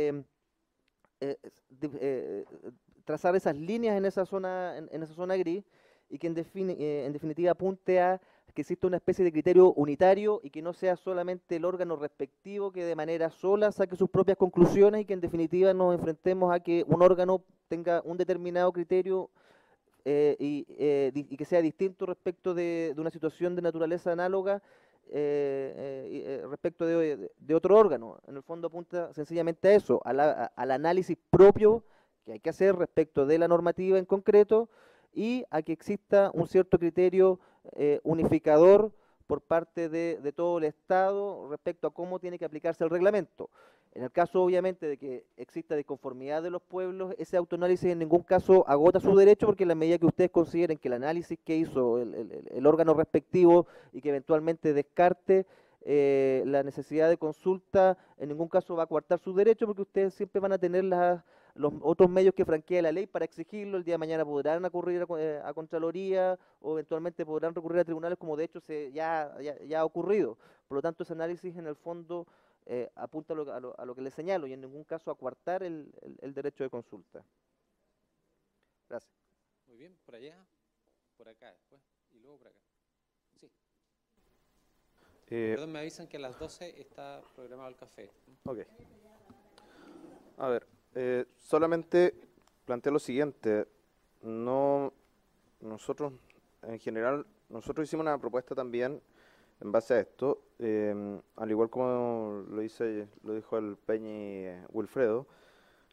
trazar esas líneas en esa zona gris, y que en definitiva apunte a que exista una especie de criterio unitario y que no sea solamente el órgano respectivo que de manera sola saque sus propias conclusiones, y que en definitiva nos enfrentemos a que un órgano tenga un determinado criterio y que sea distinto respecto de una situación de naturaleza análoga respecto de otro órgano. En el fondo apunta sencillamente a eso, al análisis propio que hay que hacer respecto de la normativa en concreto, y a que exista un cierto criterio unificador por parte de todo el Estado respecto a cómo tiene que aplicarse el reglamento. En el caso, obviamente, de que exista disconformidad de los pueblos, ese autoanálisis en ningún caso agota su derecho, porque en la medida que ustedes consideren que el análisis que hizo el órgano respectivo y que eventualmente descarte la necesidad de consulta, en ningún caso va a coartar su derecho, porque ustedes siempre van a tener los otros medios que franquea la ley para exigirlo. El día de mañana podrán recurrir a Contraloría, o eventualmente podrán recurrir a tribunales, como de hecho ya ha ocurrido. Por lo tanto, ese análisis en el fondo apunta a lo que le señalo, y en ningún caso a coartar el derecho de consulta. Gracias. Muy bien, por allá, por acá después, y luego por acá. Sí. Perdón, me avisan que a las 12 está programado el café. Ok. A ver, solamente planteo lo siguiente. Nosotros, en general, hicimos una propuesta también en base a esto, al igual como lo dijo el Peñi Wilfredo.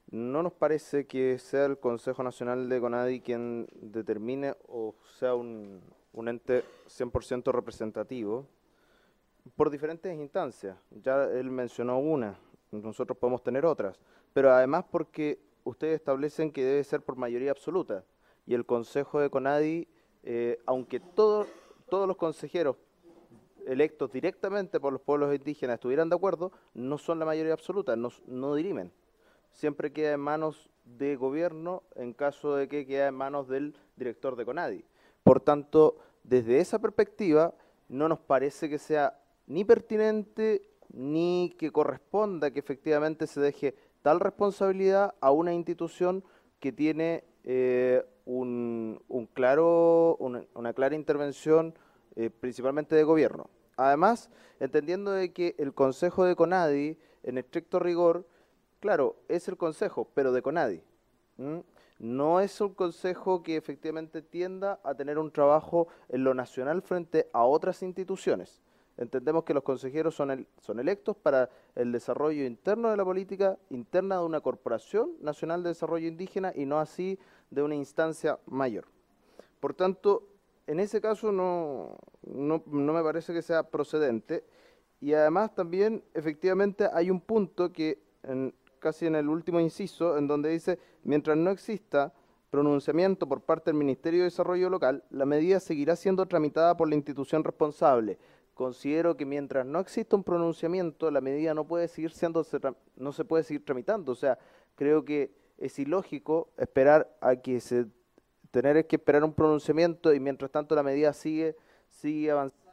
no nos parece que sea el Consejo Nacional de CONADI quien determine o sea un ente 100% representativo por diferentes instancias. Ya él mencionó una, nosotros podemos tener otras, pero además porque ustedes establecen que debe ser por mayoría absoluta y el Consejo de CONADI, aunque todos los consejeros electos directamente por los pueblos indígenas estuvieran de acuerdo, no son la mayoría absoluta, no dirimen. Siempre queda en manos de gobierno en caso de que quede en manos del director de CONADI. Por tanto, desde esa perspectiva, no nos parece que sea ni pertinente ni que corresponda que efectivamente se deje tal responsabilidad a una institución que tiene una clara intervención principalmente de gobierno. Además, entendiendo de que el Consejo de CONADI, en estricto rigor, claro, es el Consejo, pero de CONADI. No es un Consejo que efectivamente tienda a tener un trabajo en lo nacional frente a otras instituciones. Entendemos que los consejeros son electos para el desarrollo interno de la política interna de una Corporación Nacional de Desarrollo Indígena y no así de una instancia mayor. Por tanto, en ese caso no me parece que sea procedente y además también efectivamente hay un punto que casi en el último inciso en donde dice, mientras no exista pronunciamiento por parte del Ministerio de Desarrollo Local, la medida seguirá siendo tramitada por la institución responsable. Considero que mientras no exista un pronunciamiento, la medida no se puede seguir tramitando. O sea, creo que es ilógico esperar tener que esperar un pronunciamiento y mientras tanto la medida sigue avanzando.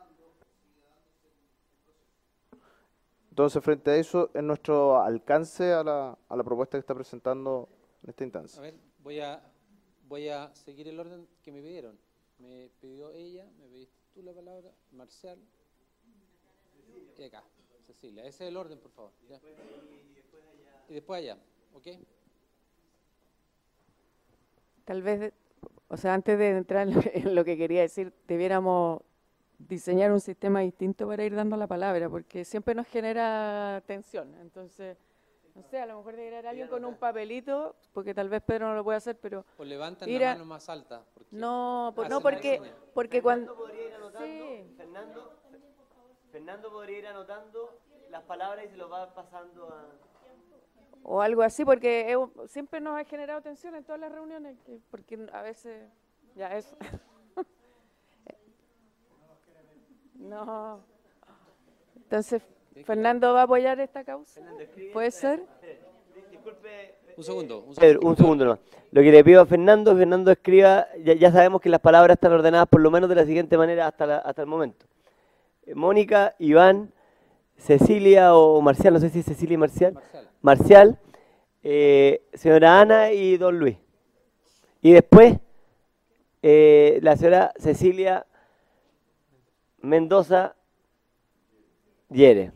Entonces, frente a eso, es nuestro alcance a la propuesta que está presentando en esta instancia. A ver, voy a seguir el orden que me pidieron. Me pidió ella, me pediste tú la palabra, Marcial. Y acá, Cecilia. Ese es el orden, por favor. ¿Ya? Y después allá, ¿ok? Tal vez, o sea, antes de entrar en lo que quería decir, debiéramos diseñar un sistema distinto para ir dando la palabra, porque siempre nos genera tensión. Entonces, no sé, a lo mejor debería haber alguien con un papelito, porque tal vez Pedro no lo puede hacer, pero... O levantan la mano más alta. Porque cuando... Fernando podría ir anotando las palabras y se los va pasando a... O algo así, porque siempre nos ha generado tensión en todas las reuniones, porque a veces... Ya, eso. No. Entonces, ¿Fernando va a apoyar esta causa? ¿Puede ser? Disculpe. Un segundo. Un segundo nomás. Lo que le pido a Fernando escriba, ya sabemos que las palabras están ordenadas por lo menos de la siguiente manera hasta el momento. Mónica, Iván, Cecilia o Marcial, no sé si es Cecilia y Marcial. Marcial, señora Ana y don Luis. Y después, la señora Cecilia Mendoza Yere.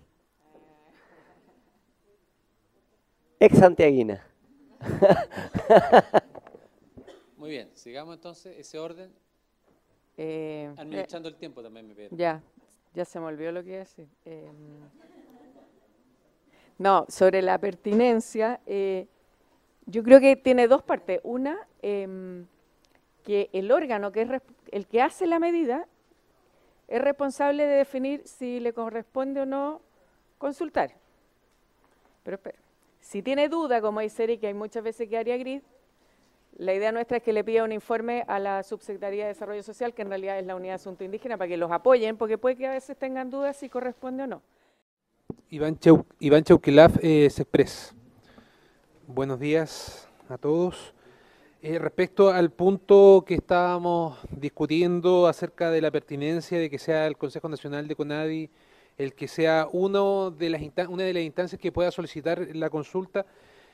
Ex santiaguina. Muy bien, sigamos entonces ese orden. Administrando el tiempo también me pidieron. Ya se me olvidó lo que iba a decir. No, sobre la pertinencia, yo creo que tiene dos partes. Una, que el órgano, que es el que hace la medida, es responsable de definir si le corresponde o no consultar. Pero espera, si tiene duda, como dice Eric, que hay muchas veces que área gris, la idea nuestra es que le pida un informe a la Subsecretaría de Desarrollo Social, que en realidad es la Unidad de Asuntos Indígenas, para que los apoyen, porque puede que a veces tengan dudas si corresponde o no. Iván Chauquilaf, Sexpress. Buenos días a todos. Respecto al punto que estábamos discutiendo acerca de la pertinencia de que sea el Consejo Nacional de CONADI el que sea una de las instancias que pueda solicitar la consulta,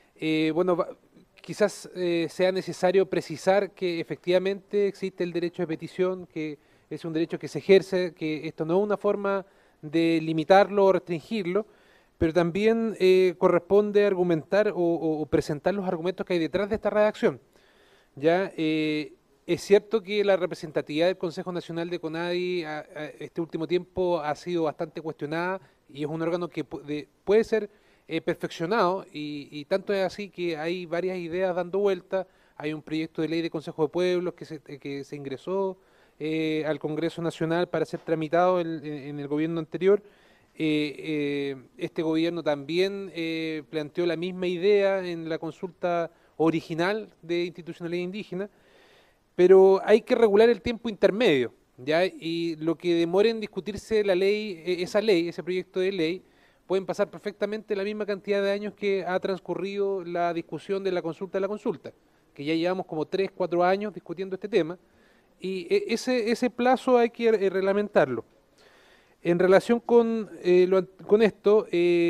quizás sea necesario precisar que efectivamente existe el derecho de petición, que es un derecho que se ejerce, que esto no es una forma de limitarlo o restringirlo, pero también corresponde argumentar o presentar los argumentos que hay detrás de esta redacción. Ya es cierto que la representatividad del Consejo Nacional de CONADI este último tiempo ha sido bastante cuestionada y es un órgano que puede ser perfeccionado y tanto es así que hay varias ideas dando vuelta. Hay un proyecto de ley de Consejo de Pueblos que se ingresó al Congreso Nacional para ser tramitado en el gobierno anterior. Este gobierno también planteó la misma idea en la consulta original de institucionalidad indígena, pero hay que regular el tiempo intermedio, ¿ya? Y lo que demore en discutirse la ley, ese proyecto de ley, pueden pasar perfectamente la misma cantidad de años que ha transcurrido la discusión de la consulta, que ya llevamos como 3, 4 años discutiendo este tema, y ese plazo hay que reglamentarlo. En relación con esto,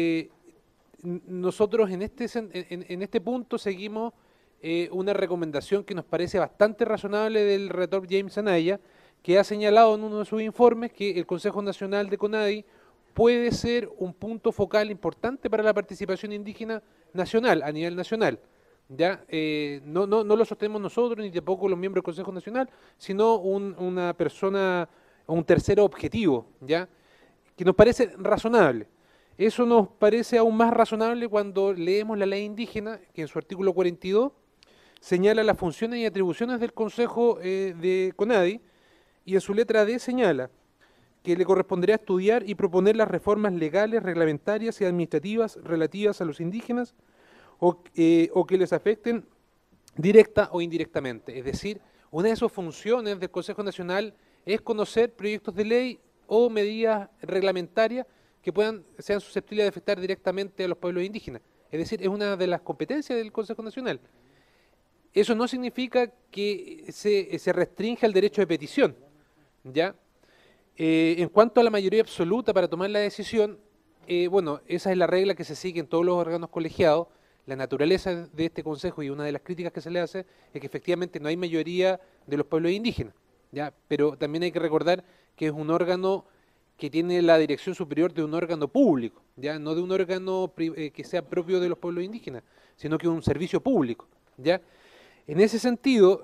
nosotros en este punto seguimos una recomendación que nos parece bastante razonable del relator James Anaya, que ha señalado en uno de sus informes que el Consejo Nacional de CONADI puede ser un punto focal importante para la participación indígena nacional, a nivel nacional. ¿Ya? No lo sostenemos nosotros, ni tampoco los miembros del Consejo Nacional, sino una persona, un tercero objetivo, ¿ya? Que nos parece razonable. Eso nos parece aún más razonable cuando leemos la ley indígena, que en su artículo 42 señala las funciones y atribuciones del Consejo de CONADI, y en su letra D señala que le correspondería estudiar y proponer las reformas legales, reglamentarias y administrativas relativas a los indígenas o que les afecten directa o indirectamente. Es decir, una de sus funciones del Consejo Nacional es conocer proyectos de ley o medidas reglamentarias que sean susceptibles de afectar directamente a los pueblos indígenas. Es decir, es una de las competencias del Consejo Nacional. Eso no significa que se restrinja el derecho de petición, ¿ya? En cuanto a la mayoría absoluta para tomar la decisión, bueno, esa es la regla que se sigue en todos los órganos colegiados. La naturaleza de este Consejo, y una de las críticas que se le hace, es que efectivamente no hay mayoría de los pueblos indígenas, ¿ya? Pero también hay que recordar que es un órgano que tiene la dirección superior de un órgano público, ¿ya? No de un órgano que sea propio de los pueblos indígenas, sino que un servicio público, ¿ya? En ese sentido,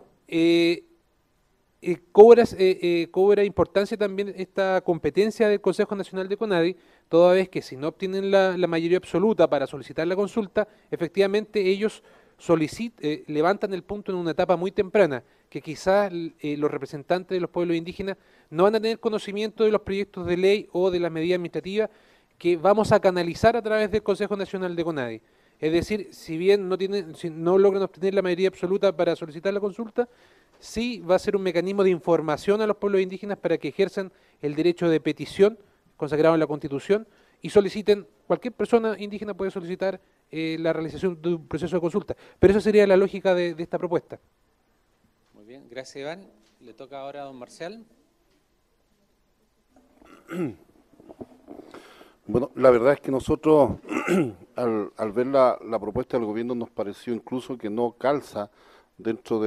cobra importancia también esta competencia del Consejo Nacional de CONADI, toda vez que si no obtienen la mayoría absoluta para solicitar la consulta, efectivamente ellos levantan el punto en una etapa muy temprana, que quizás los representantes de los pueblos indígenas no van a tener conocimiento de los proyectos de ley o de las medidas administrativas que vamos a canalizar a través del Consejo Nacional de CONADI. Es decir, si bien no logran obtener la mayoría absoluta para solicitar la consulta, sí va a ser un mecanismo de información a los pueblos indígenas para que ejerzan el derecho de petición consagrado en la Constitución y soliciten, cualquier persona indígena puede solicitar la realización de un proceso de consulta. Pero esa sería la lógica de esta propuesta. Muy bien, gracias Iván. Le toca ahora a don Marcial. Bueno, la verdad es que nosotros, al ver la propuesta del gobierno, nos pareció incluso que no calza dentro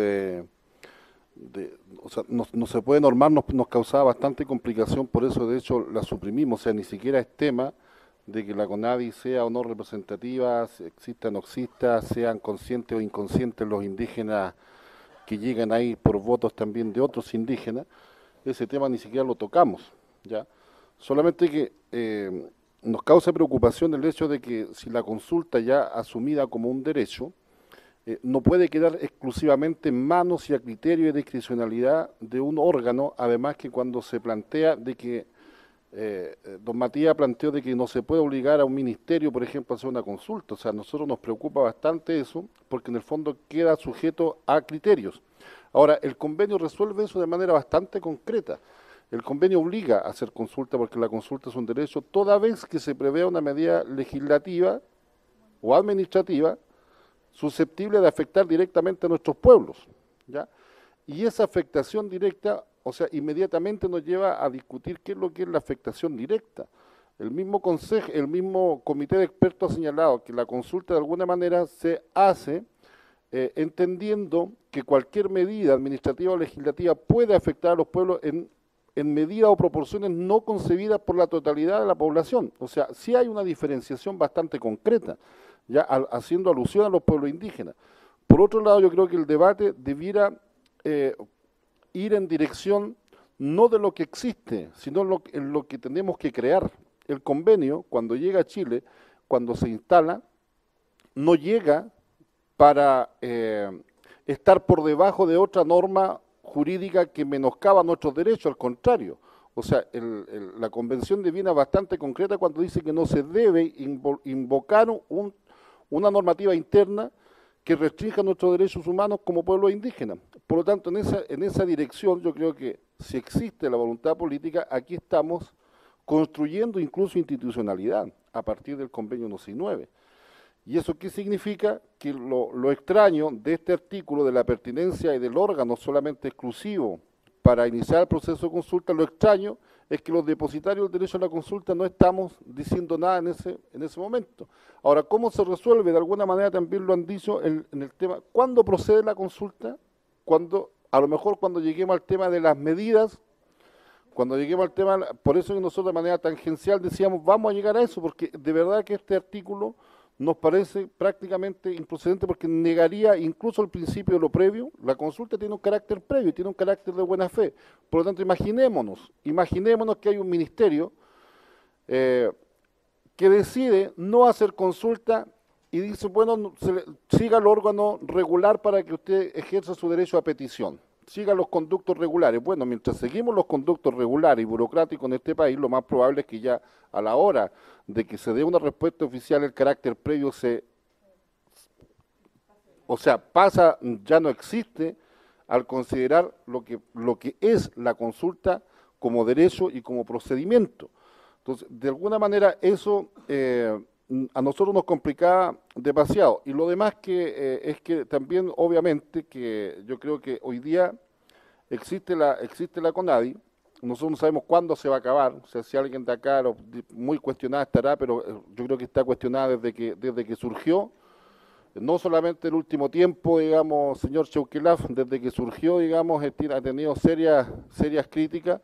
o sea, no se puede normar, nos causaba bastante complicación, por eso de hecho la suprimimos. O sea, ni siquiera es tema de que la CONADI sea o no representativa, exista o no exista, sean conscientes o inconscientes los indígenas que llegan ahí por votos también de otros indígenas. Ese tema ni siquiera lo tocamos, ¿ya? Solamente que nos causa preocupación el hecho de que si la consulta ya asumida como un derecho, no puede quedar exclusivamente en manos y a criterio de discrecionalidad de un órgano, además que cuando se plantea de que, don Matías planteó de que no se puede obligar a un ministerio, por ejemplo, a hacer una consulta. O sea, a nosotros nos preocupa bastante eso, porque en el fondo queda sujeto a criterios. Ahora, el convenio resuelve eso de manera bastante concreta. El convenio obliga a hacer consulta porque la consulta es un derecho toda vez que se prevea una medida legislativa o administrativa susceptible de afectar directamente a nuestros pueblos, ¿ya? Y esa afectación directa, o sea, inmediatamente nos lleva a discutir qué es lo que es la afectación directa. El mismo comité de expertos ha señalado que la consulta de alguna manera se hace entendiendo que cualquier medida administrativa o legislativa puede afectar a los pueblos en medida o proporciones no concebidas por la totalidad de la población. O sea, sí hay una diferenciación bastante concreta, ya haciendo alusión a los pueblos indígenas. Por otro lado, yo creo que el debate debiera ir en dirección no de lo que existe, sino en lo que tenemos que crear. El convenio, cuando llega a Chile, cuando se instala, no llega para estar por debajo de otra norma jurídica que menoscaba nuestros derechos, al contrario. O sea, la Convención de Viena es bastante concreta cuando dice que no se debe invocar una normativa interna que restrinja nuestros derechos humanos como pueblos indígenas. Por lo tanto, en esa dirección yo creo que si existe la voluntad política, aquí estamos construyendo incluso institucionalidad a partir del convenio 169. ¿Y eso qué significa? Que lo extraño de este artículo de la pertinencia y del órgano solamente exclusivo para iniciar el proceso de consulta, lo extraño es que los depositarios del derecho a la consulta no estamos diciendo nada en ese momento. Ahora, ¿cómo se resuelve? De alguna manera también lo han dicho en el tema, ¿cuándo procede la consulta? A lo mejor cuando lleguemos al tema de las medidas, cuando lleguemos al tema, por eso que nosotros de manera tangencial decíamos, vamos a llegar a eso, porque de verdad que este artículo nos parece prácticamente improcedente porque negaría incluso el principio de lo previo. La consulta tiene un carácter previo, tiene un carácter de buena fe. Por lo tanto, imaginémonos que hay un ministerio que decide no hacer consulta y dice, bueno, siga el órgano regular para que usted ejerza su derecho a petición. Siga los conductos regulares. Bueno, mientras seguimos los conductos regulares y burocráticos en este país, lo más probable es que ya a la hora de que se dé una respuesta oficial, el carácter previo ya no existe al considerar lo que es la consulta como derecho y como procedimiento. Entonces, de alguna manera eso a nosotros nos complicaba demasiado. Y lo demás es que también, obviamente, que yo creo que hoy día existe la CONADI, nosotros no sabemos cuándo se va a acabar, o sea, si alguien de acá muy cuestionada estará, pero yo creo que está cuestionada desde que surgió, no solamente el último tiempo, digamos, señor Chauquelaf, desde que surgió, digamos, ha tenido serias críticas,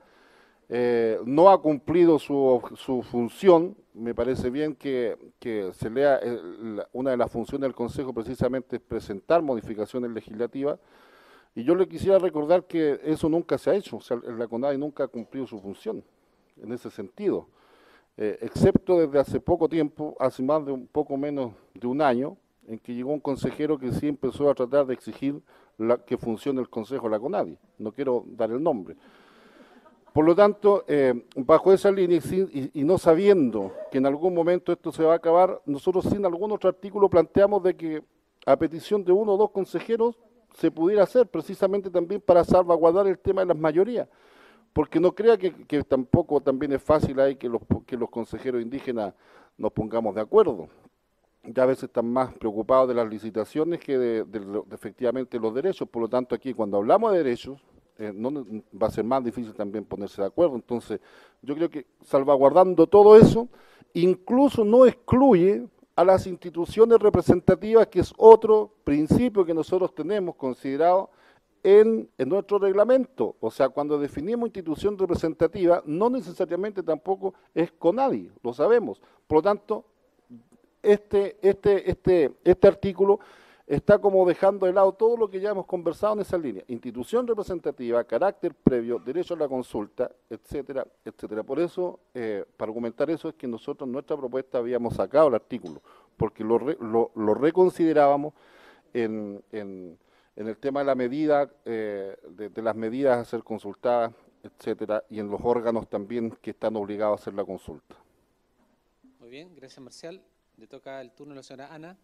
no ha cumplido su función. Me parece bien que se lea una de las funciones del Consejo precisamente es presentar modificaciones legislativas, y yo le quisiera recordar que eso nunca se ha hecho, o sea, la CONADI nunca ha cumplido su función en ese sentido, excepto desde hace poco tiempo, hace más de un poco menos de un año, en que llegó un consejero que sí empezó a tratar de exigir que funcione el Consejo de la CONADI, no quiero dar el nombre. Por lo tanto, bajo esa línea y no sabiendo que en algún momento esto se va a acabar, nosotros sin algún otro artículo planteamos de que a petición de uno o dos consejeros se pudiera hacer precisamente también para salvaguardar el tema de las mayorías. Porque no crea que tampoco también es fácil ahí que los consejeros indígenas nos pongamos de acuerdo. Ya a veces están más preocupados de las licitaciones que de efectivamente los derechos. Por lo tanto, aquí cuando hablamos de derechos, va a ser más difícil también ponerse de acuerdo. Entonces, yo creo que salvaguardando todo eso, incluso no excluye a las instituciones representativas, que es otro principio que nosotros tenemos considerado en nuestro reglamento. O sea, cuando definimos institución representativa, no necesariamente tampoco es CONADI, lo sabemos. Por lo tanto, este artículo está como dejando de lado todo lo que ya hemos conversado en esa línea. Institución representativa, carácter previo, derecho a la consulta, etcétera, etcétera. Por eso, para argumentar eso, es que nosotros en nuestra propuesta habíamos sacado el artículo, porque lo reconsiderábamos en el tema de la medida, de las medidas a ser consultadas, etcétera, y en los órganos también que están obligados a hacer la consulta. Muy bien, gracias Marcial. Le toca el turno a la señora Ana.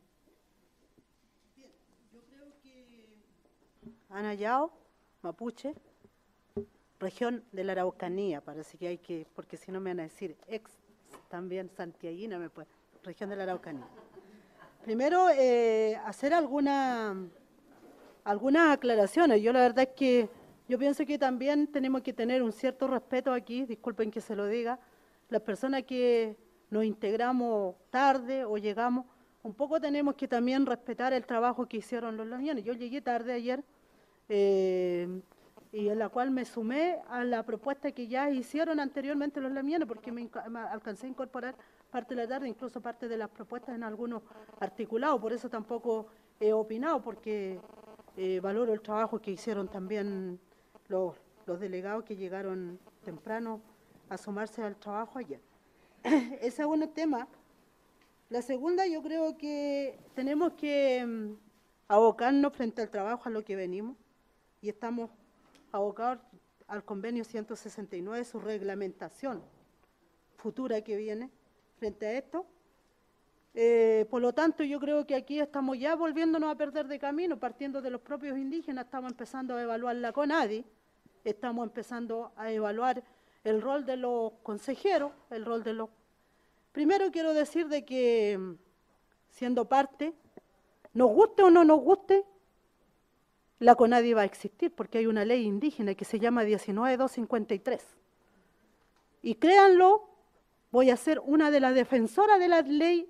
Ana Yao, Mapuche, región de la Araucanía, parece que hay que, porque si no me van a decir también santiaguina, región de la Araucanía. Primero, hacer algunas aclaraciones. Yo la verdad es que yo pienso que también tenemos que tener un cierto respeto aquí, disculpen que se lo diga, las personas que nos integramos tarde o llegamos, un poco tenemos que también respetar el trabajo que hicieron los lamianos. Yo llegué tarde ayer, y en la cual me sumé a la propuesta que ya hicieron anteriormente los lamianos, porque me alcancé a incorporar parte de la tarde, incluso parte de las propuestas en algunos articulados, por eso tampoco he opinado, porque valoro el trabajo que hicieron también los delegados que llegaron temprano a sumarse al trabajo ayer. El segundo tema, La segunda, yo creo que tenemos que abocarnos frente al trabajo a lo que venimos y estamos abocados al convenio 169, su reglamentación futura que viene frente a esto. Por lo tanto, yo creo que aquí estamos ya volviéndonos a perder de camino, partiendo de los propios indígenas, estamos empezando a evaluar la CONADI, estamos empezando a evaluar el rol de los consejeros, el rol de los... Primero quiero decir de que, siendo parte, nos guste o no nos guste, la CONADI va a existir, porque hay una ley indígena que se llama 19253. Y créanlo, voy a ser una de las defensoras de la ley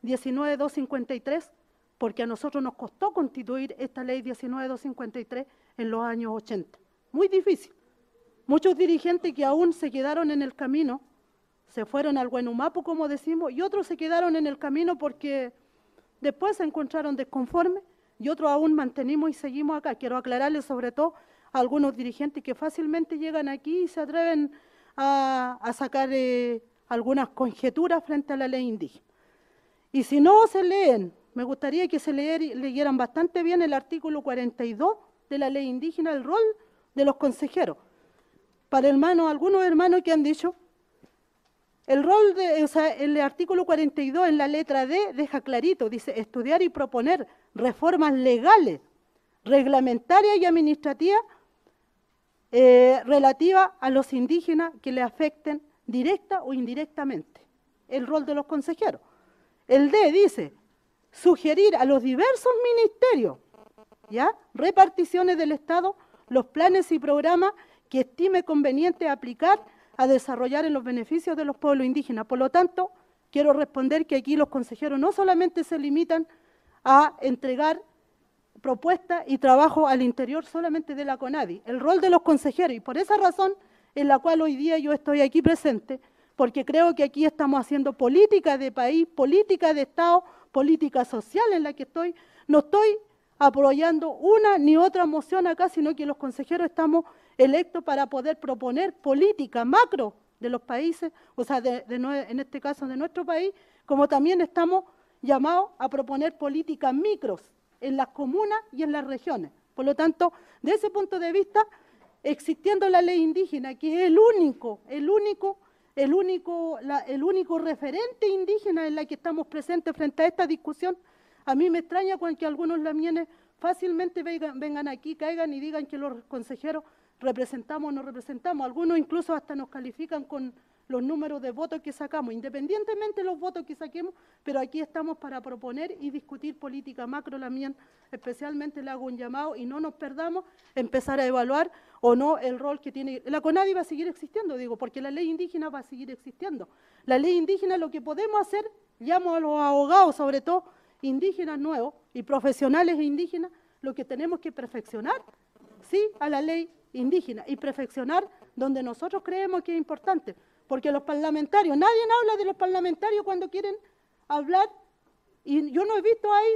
19253, porque a nosotros nos costó constituir esta ley 19253 en los años 80. Muy difícil. Muchos dirigentes que aún se quedaron en el camino, se fueron al Huenumapu, como decimos, y otros se quedaron en el camino porque después se encontraron desconformes, y otros aún mantenimos y seguimos acá. Quiero aclararles sobre todo a algunos dirigentes que fácilmente llegan aquí y se atreven a sacar algunas conjeturas frente a la ley indígena. Y si no se leen, me gustaría que se leyeran bastante bien el artículo 42 de la ley indígena, el rol de los consejeros. Para algunos hermanos que han dicho, el rol el artículo 42 en la letra D deja clarito, dice estudiar y proponer reformas legales, reglamentarias y administrativas relativas a los indígenas que le afecten directa o indirectamente. El rol de los consejeros. El D dice sugerir a los diversos ministerios, ¿ya?, reparticiones del Estado, los planes y programas que estime conveniente aplicar a desarrollar en los beneficios de los pueblos indígenas. Por lo tanto, quiero responder que aquí los consejeros no solamente se limitan a entregar propuestas y trabajo al interior solamente de la CONADI. El rol de los consejeros, y por esa razón en la cual hoy día yo estoy aquí presente, porque creo que aquí estamos haciendo política de país, política de Estado, política social en la que estoy, no estoy apoyando una ni otra moción acá, sino que los consejeros estamos electos para poder proponer política macro de los países, o sea, en este caso de nuestro país, como también estamos llamados a proponer políticas micros en las comunas y en las regiones. Por lo tanto, de ese punto de vista, existiendo la ley indígena, que es el único referente indígena en la que estamos presentes frente a esta discusión, a mí me extraña que algunos lamienes fácilmente vengan aquí, caigan y digan que los consejeros representamos o no representamos. Algunos incluso hasta nos califican con los números de votos que sacamos, independientemente de los votos que saquemos, pero aquí estamos para proponer y discutir política macro. Lamien especialmente le hago un llamado y no nos perdamos, empezar a evaluar o no el rol que tiene. La CONADI va a seguir existiendo, digo, porque la ley indígena va a seguir existiendo. La ley indígena, lo que podemos hacer, llamo a los abogados, sobre todo indígenas nuevos y profesionales indígenas, lo que tenemos que perfeccionar, sí, a la ley indígena y perfeccionar donde nosotros creemos que es importante, porque los parlamentarios, nadie habla de los parlamentarios cuando quieren hablar, y yo no he visto ahí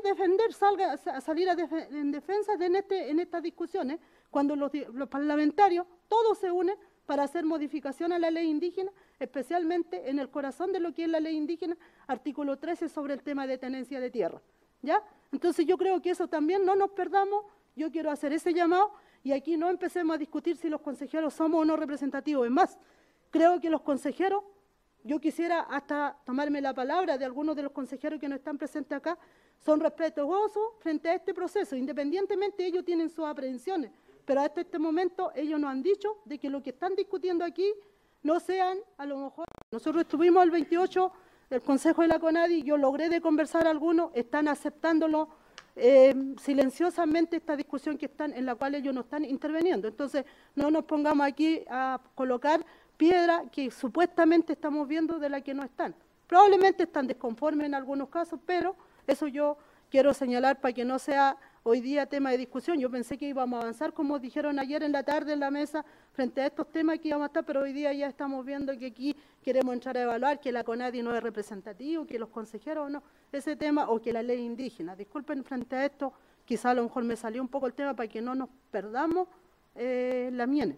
salir en defensa en estas discusiones, cuando los parlamentarios todos se unen para hacer modificación a la ley indígena, especialmente en el corazón de lo que es la ley indígena, artículo 13 sobre el tema de tenencia de tierra, ¿ya? Entonces yo creo que eso también no nos perdamos, yo quiero hacer ese llamado, y aquí no empecemos a discutir si los consejeros somos o no representativos. Es más, creo que los consejeros, yo quisiera hasta tomarme la palabra de algunos de los consejeros que no están presentes acá, son respetuosos frente a este proceso, independientemente ellos tienen sus aprehensiones, pero hasta este momento ellos nos han dicho de que lo que están discutiendo aquí no sean, a lo mejor, nosotros estuvimos el 28 del Consejo de la CONADI, yo logré de conversar a algunos, están aceptándolo silenciosamente esta discusión en la cual ellos no están interviniendo. Entonces, no nos pongamos aquí a colocar piedra que supuestamente estamos viendo de la que no están. Probablemente están desconformes en algunos casos, pero eso yo quiero señalar para que no sea hoy día tema de discusión. Yo pensé que íbamos a avanzar, como dijeron ayer en la tarde en la mesa, frente a estos temas que íbamos a estar, pero hoy día ya estamos viendo que aquí queremos entrar a evaluar que la CONADI no es representativo, que los consejeros no, ese tema, o que la ley indígena. Disculpen, frente a esto, quizá a lo mejor me salió un poco el tema para que no nos perdamos la miene.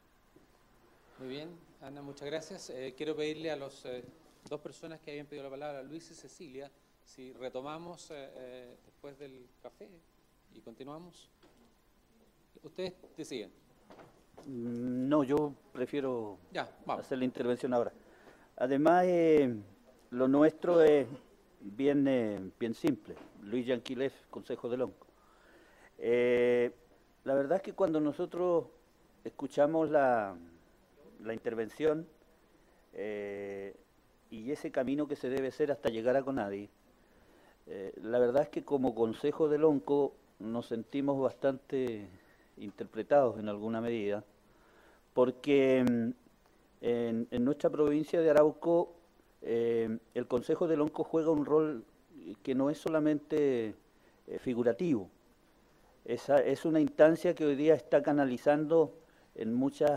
Muy bien, Ana, muchas gracias. Quiero pedirle a los dos personas que habían pedido la palabra, Luis y Cecilia, si retomamos después del café y continuamos. ¿Ustedes deciden? No, yo prefiero hacer la intervención ahora. Además, lo nuestro es bien simple. Luis Yanquilev, Consejo del Lonco. La verdad es que cuando nosotros escuchamos la intervención y ese camino que se debe hacer hasta llegar a Conadi, la verdad es que como Consejo del Lonco nos sentimos bastante interpretados en alguna medida, porque en nuestra provincia de Arauco el Consejo del Lonco juega un rol que no es solamente figurativo, es una instancia que hoy día está canalizando en muchos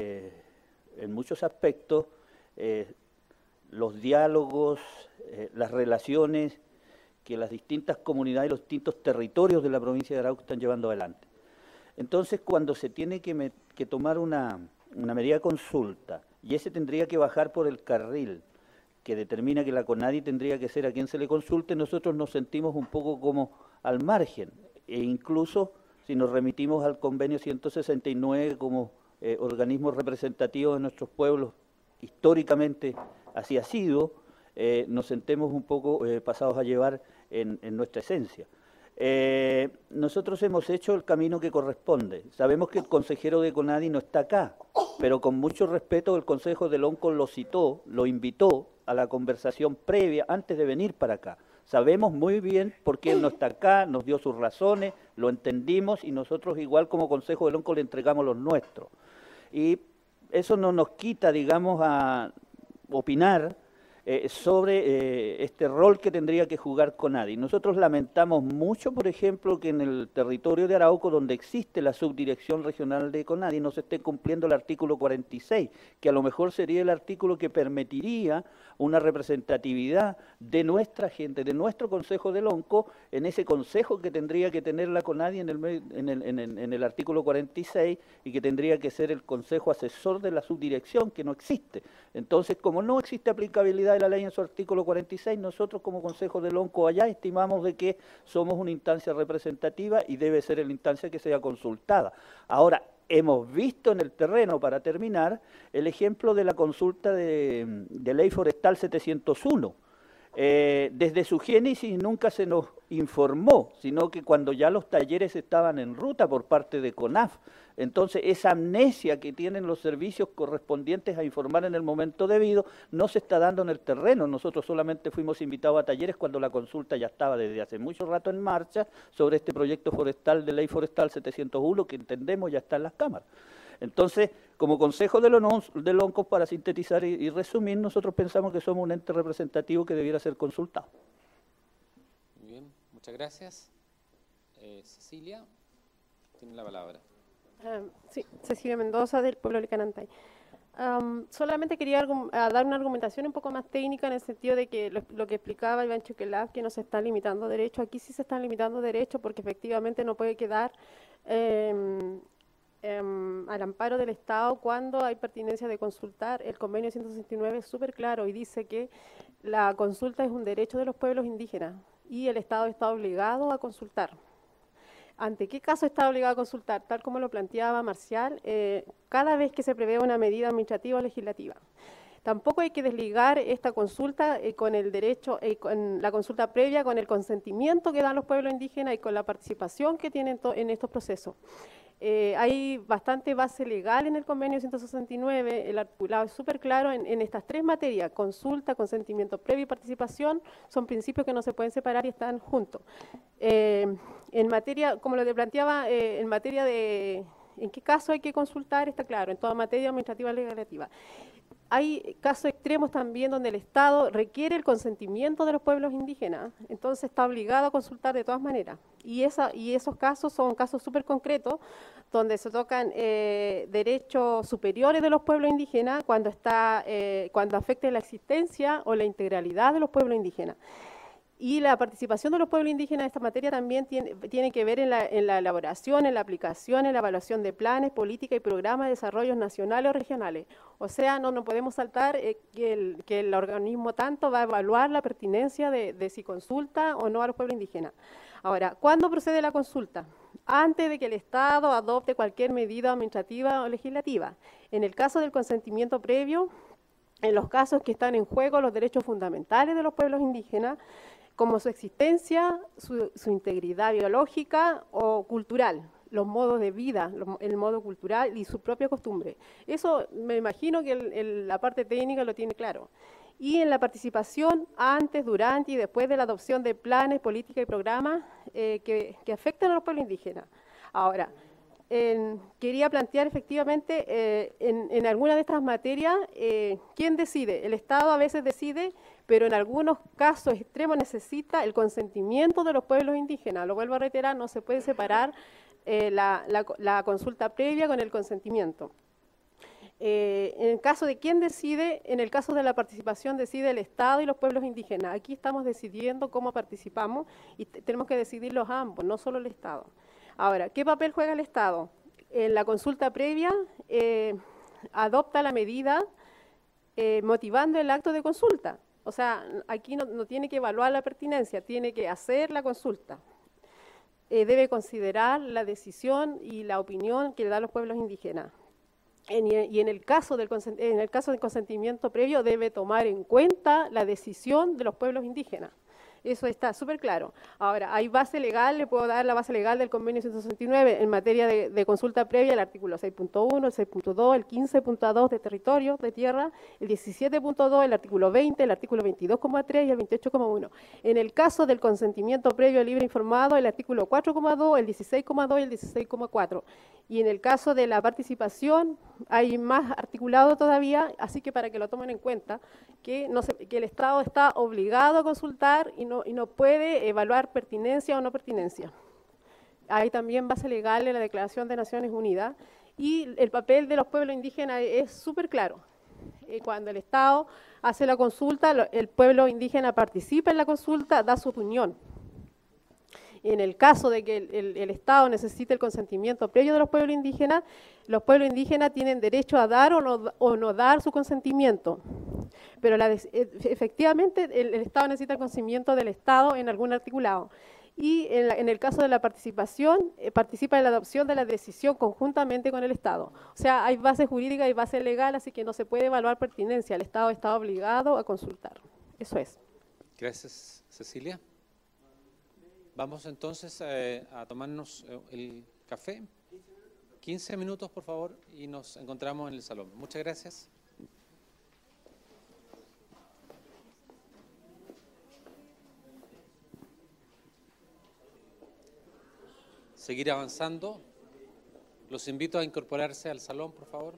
aspectos los diálogos, las relaciones que las distintas comunidades y los distintos territorios de la provincia de Arauco están llevando adelante. Entonces, cuando se tiene que tomar una medida de consulta, y ese tendría que bajar por el carril que determina que la CONADI tendría que ser a quien se le consulte, nosotros nos sentimos un poco como al margen, e incluso si nos remitimos al convenio 169 como organismo representativo de nuestros pueblos, históricamente así ha sido, nos sentemos un poco pasados a llevar en nuestra esencia. Nosotros hemos hecho el camino que corresponde. Sabemos que el consejero de CONADI no está acá, pero con mucho respeto el Consejo del Lonco lo citó, lo invitó a la conversación previa antes de venir para acá. Sabemos muy bien por qué él no está acá, nos dio sus razones, lo entendimos y nosotros igual como Consejo del Lonco le entregamos los nuestros. Y eso no nos quita, digamos, a opinar sobre este rol que tendría que jugar CONADI. Nosotros lamentamos mucho, por ejemplo, que en el territorio de Arauco, donde existe la subdirección regional de CONADI, no se esté cumpliendo el artículo 46, que a lo mejor sería el artículo que permitiría una representatividad de nuestra gente, de nuestro Consejo del Lonco, en ese consejo que tendría que tener la CONADI en el artículo 46 y que tendría que ser el consejo asesor de la subdirección, que no existe. Entonces, como no existe aplicabilidad de la ley en su artículo 46, nosotros como Consejo del Lonco allá estimamos de que somos una instancia representativa y debe ser la instancia que sea consultada. Ahora, hemos visto en el terreno, para terminar, el ejemplo de la consulta de Ley Forestal 701. Desde su génesis nunca se nos informó, sino que cuando ya los talleres estaban en ruta por parte de CONAF. Entonces, esa amnesia que tienen los servicios correspondientes a informar en el momento debido no se está dando en el terreno. Nosotros solamente fuimos invitados a talleres cuando la consulta ya estaba desde hace mucho rato en marcha sobre este proyecto forestal de Ley Forestal 701 que entendemos ya está en las cámaras. Entonces, como Consejo de Lonco, para sintetizar y resumir, nosotros pensamos que somos un ente representativo que debiera ser consultado. Muy bien, muchas gracias. Cecilia, tiene la palabra. Sí, Cecilia Mendoza, del pueblo de Licanantay. Solamente quería dar una argumentación un poco más técnica en el sentido de que lo que explicaba Iván Chuquelab, que no se están limitando derechos. Aquí sí se están limitando derechos porque efectivamente no puede quedar al amparo del Estado cuando hay pertinencia de consultar. El convenio 169 es súper claro y dice que la consulta es un derecho de los pueblos indígenas y el Estado está obligado a consultar. ¿Ante qué caso está obligado a consultar? Tal como lo planteaba Marcial, cada vez que se prevé una medida administrativa o legislativa. Tampoco hay que desligar esta consulta con el derecho, con la consulta previa, con el consentimiento que dan los pueblos indígenas y con la participación que tienen en estos procesos. Hay bastante base legal en el convenio 169, el articulado es súper claro en estas tres materias: consulta, consentimiento previo y participación, son principios que no se pueden separar y están juntos. En materia, como lo que planteaba, en materia de en qué caso hay que consultar, está claro, en toda materia administrativa legislativa. Hay casos extremos también donde el Estado requiere el consentimiento de los pueblos indígenas, entonces está obligado a consultar de todas maneras. Y esos casos son casos súper concretos, donde se tocan derechos superiores de los pueblos indígenas cuando afecte la existencia o la integralidad de los pueblos indígenas. Y la participación de los pueblos indígenas en esta materia también tiene que ver en la elaboración, en la aplicación, en la evaluación de planes, políticas y programas de desarrollo nacionales o regionales. O sea, no podemos saltar que el organismo tanto va a evaluar la pertinencia de si consulta o no a los pueblos indígenas. Ahora, ¿cuándo procede la consulta? Antes de que el Estado adopte cualquier medida administrativa o legislativa. En el caso del consentimiento previo, en los casos que están en juego los derechos fundamentales de los pueblos indígenas, como su existencia, su integridad biológica o cultural, los modos de vida, el modo cultural y su propia costumbre. Eso me imagino que la parte técnica lo tiene claro. Y en la participación antes, durante y después de la adopción de planes, políticas y programas que afectan a los pueblos indígenas. Ahora, quería plantear efectivamente en alguna de estas materias, ¿quién decide? El Estado a veces decide, pero en algunos casos extremos necesita el consentimiento de los pueblos indígenas. Lo vuelvo a reiterar, no se puede separar la consulta previa con el consentimiento. En el caso de quién decide, en el caso de la participación decide el Estado y los pueblos indígenas. Aquí estamos decidiendo cómo participamos y tenemos que decidirlos ambos, no solo el Estado. Ahora, ¿qué papel juega el Estado? En la consulta previa adopta la medida motivando el acto de consulta. O sea, aquí no tiene que evaluar la pertinencia, tiene que hacer la consulta. Debe considerar la decisión y la opinión que le dan los pueblos indígenas. Y en el caso del consentimiento previo debe tomar en cuenta la decisión de los pueblos indígenas. Eso está súper claro. Ahora, hay base legal, le puedo dar la base legal del convenio 169 en materia de consulta previa, el artículo 6.1, el 6.2, el 15.2 de territorio, de tierra, el 17.2, el artículo 20, el artículo 22.3 y el 28.1. En el caso del consentimiento previo libre informado, el artículo 4.2, el 16.2 y el 16.4. Y en el caso de la participación, hay más articulado todavía, así que para que lo tomen en cuenta, que el Estado está obligado a consultar y no puede evaluar pertinencia o no pertinencia. Hay también base legal en la Declaración de Naciones Unidas y el papel de los pueblos indígenas es súper claro. Cuando el Estado hace la consulta, el pueblo indígena participa en la consulta, da su opinión. En el caso de que el Estado necesite el consentimiento previo de los pueblos indígenas tienen derecho a dar o no dar su consentimiento. Pero efectivamente el Estado necesita el consentimiento del Estado en algún articulado. Y en el caso de la participación, participa en la adopción de la decisión conjuntamente con el Estado. O sea, hay base jurídica y base legal, así que no se puede evaluar pertinencia. El Estado está obligado a consultar. Eso es. Gracias, Cecilia. Vamos entonces a tomarnos el café. 15 minutos, por favor, y nos encontramos en el salón. Muchas gracias. Seguir avanzando. Los invito a incorporarse al salón, por favor.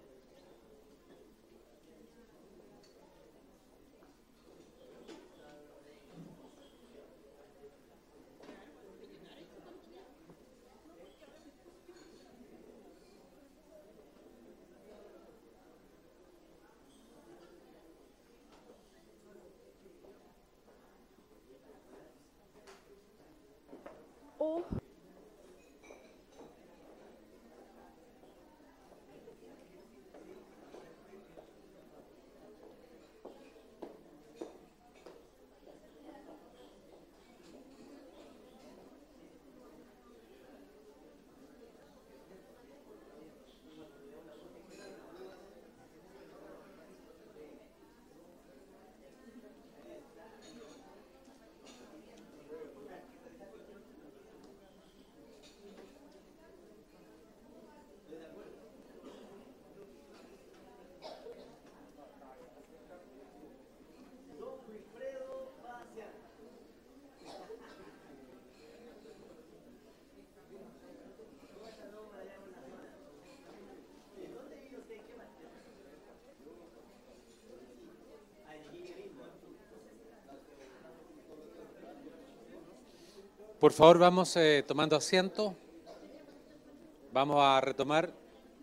Por favor, vamos tomando asiento. Vamos a retomar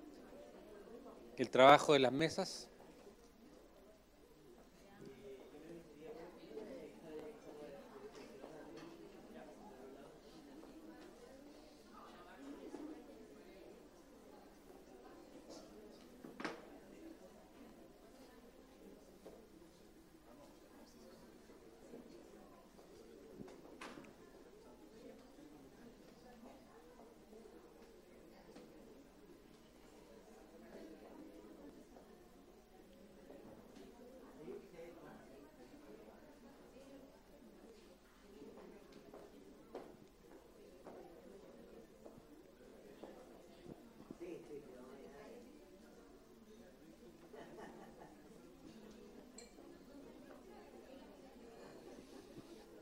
el trabajo de las mesas.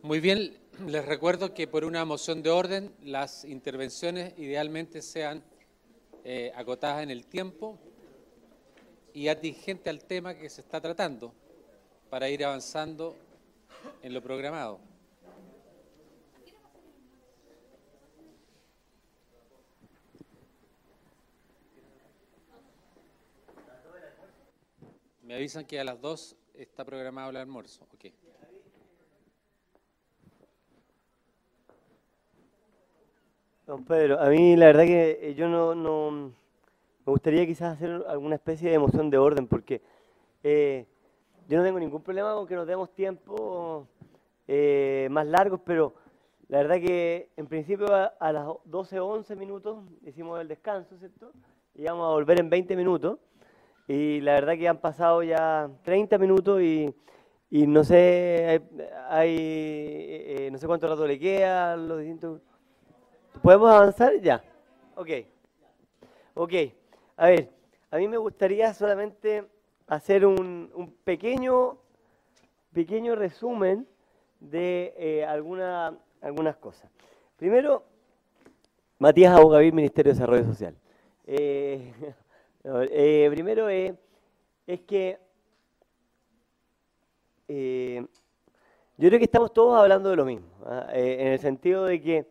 Muy bien, les recuerdo que por una moción de orden las intervenciones idealmente sean acotadas en el tiempo y atingente al tema que se está tratando para ir avanzando en lo programado. Me avisan que a las 2 está programado el almuerzo. Okay. Don Pedro, a mí la verdad que yo no me gustaría quizás hacer alguna especie de moción de orden, porque yo no tengo ningún problema con que nos demos tiempo más largos, pero la verdad que en principio a las 12 o 11 minutos hicimos el descanso, ¿cierto? Y vamos a volver en 20 minutos, y la verdad que han pasado ya 30 minutos y no sé, no sé cuánto rato le queda a los distintos... ¿Podemos avanzar? Ya. Ok. Ok. A ver, a mí me gustaría solamente hacer un pequeño resumen de algunas cosas. Primero, Matías Abogavir, Ministerio de Desarrollo Social. Primero es que yo creo que estamos todos hablando de lo mismo, en el sentido de que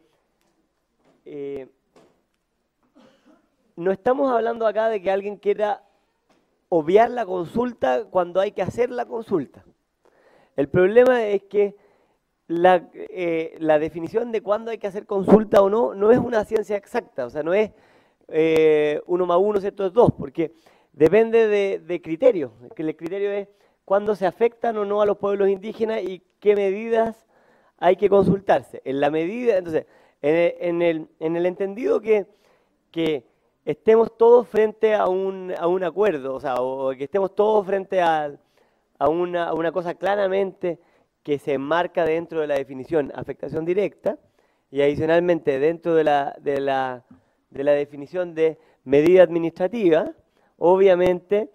no estamos hablando acá de que alguien quiera obviar la consulta cuando hay que hacer la consulta. El problema es que la definición de cuándo hay que hacer consulta o no es una ciencia exacta, o sea, no es 1 más 1, ¿cierto? Es 2, porque depende de criterios, que el criterio es cuándo se afectan o no a los pueblos indígenas y qué medidas hay que consultarse. En la medida, entonces, en el entendido que estemos todos frente a un acuerdo, o sea, o que estemos todos frente a una cosa claramente que se enmarca dentro de la definición afectación directa y adicionalmente dentro de la definición de medida administrativa, obviamente,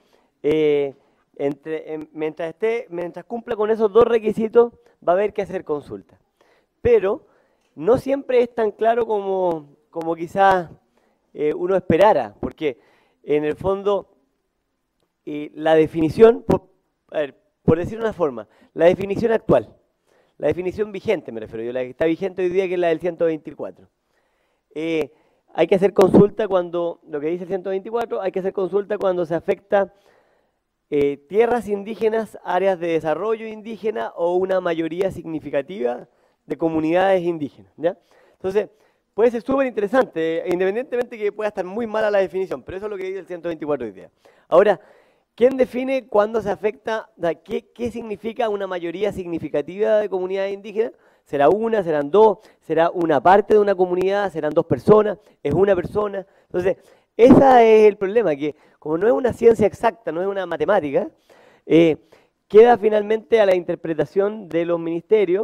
mientras cumpla con esos dos requisitos, va a haber que hacer consulta. Pero no siempre es tan claro como quizás uno esperara, porque en el fondo la definición, por decir una forma, la definición actual, la definición vigente me refiero yo, la que está vigente hoy día, que es la del 124. Hay que hacer consulta cuando, lo que dice el 124, hay que hacer consulta cuando se afecta tierras indígenas, áreas de desarrollo indígena o una mayoría significativa de comunidades indígenas, ¿ya? Entonces, puede ser súper interesante, independientemente que pueda estar muy mala la definición, pero eso es lo que dice el 124 hoy día. Ahora, ¿quién define cuándo se afecta, qué significa una mayoría significativa de comunidades indígenas? ¿Será una, serán dos, será una parte de una comunidad, serán dos personas, es una persona? Entonces, ese es el problema, que como no es una ciencia exacta, no es una matemática, queda finalmente a la interpretación de los ministerios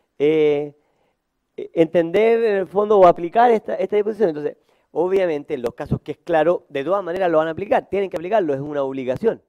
entender en el fondo o aplicar esta disposición. Entonces, obviamente, en los casos que es claro, de todas maneras lo van a aplicar, tienen que aplicarlo, es una obligación.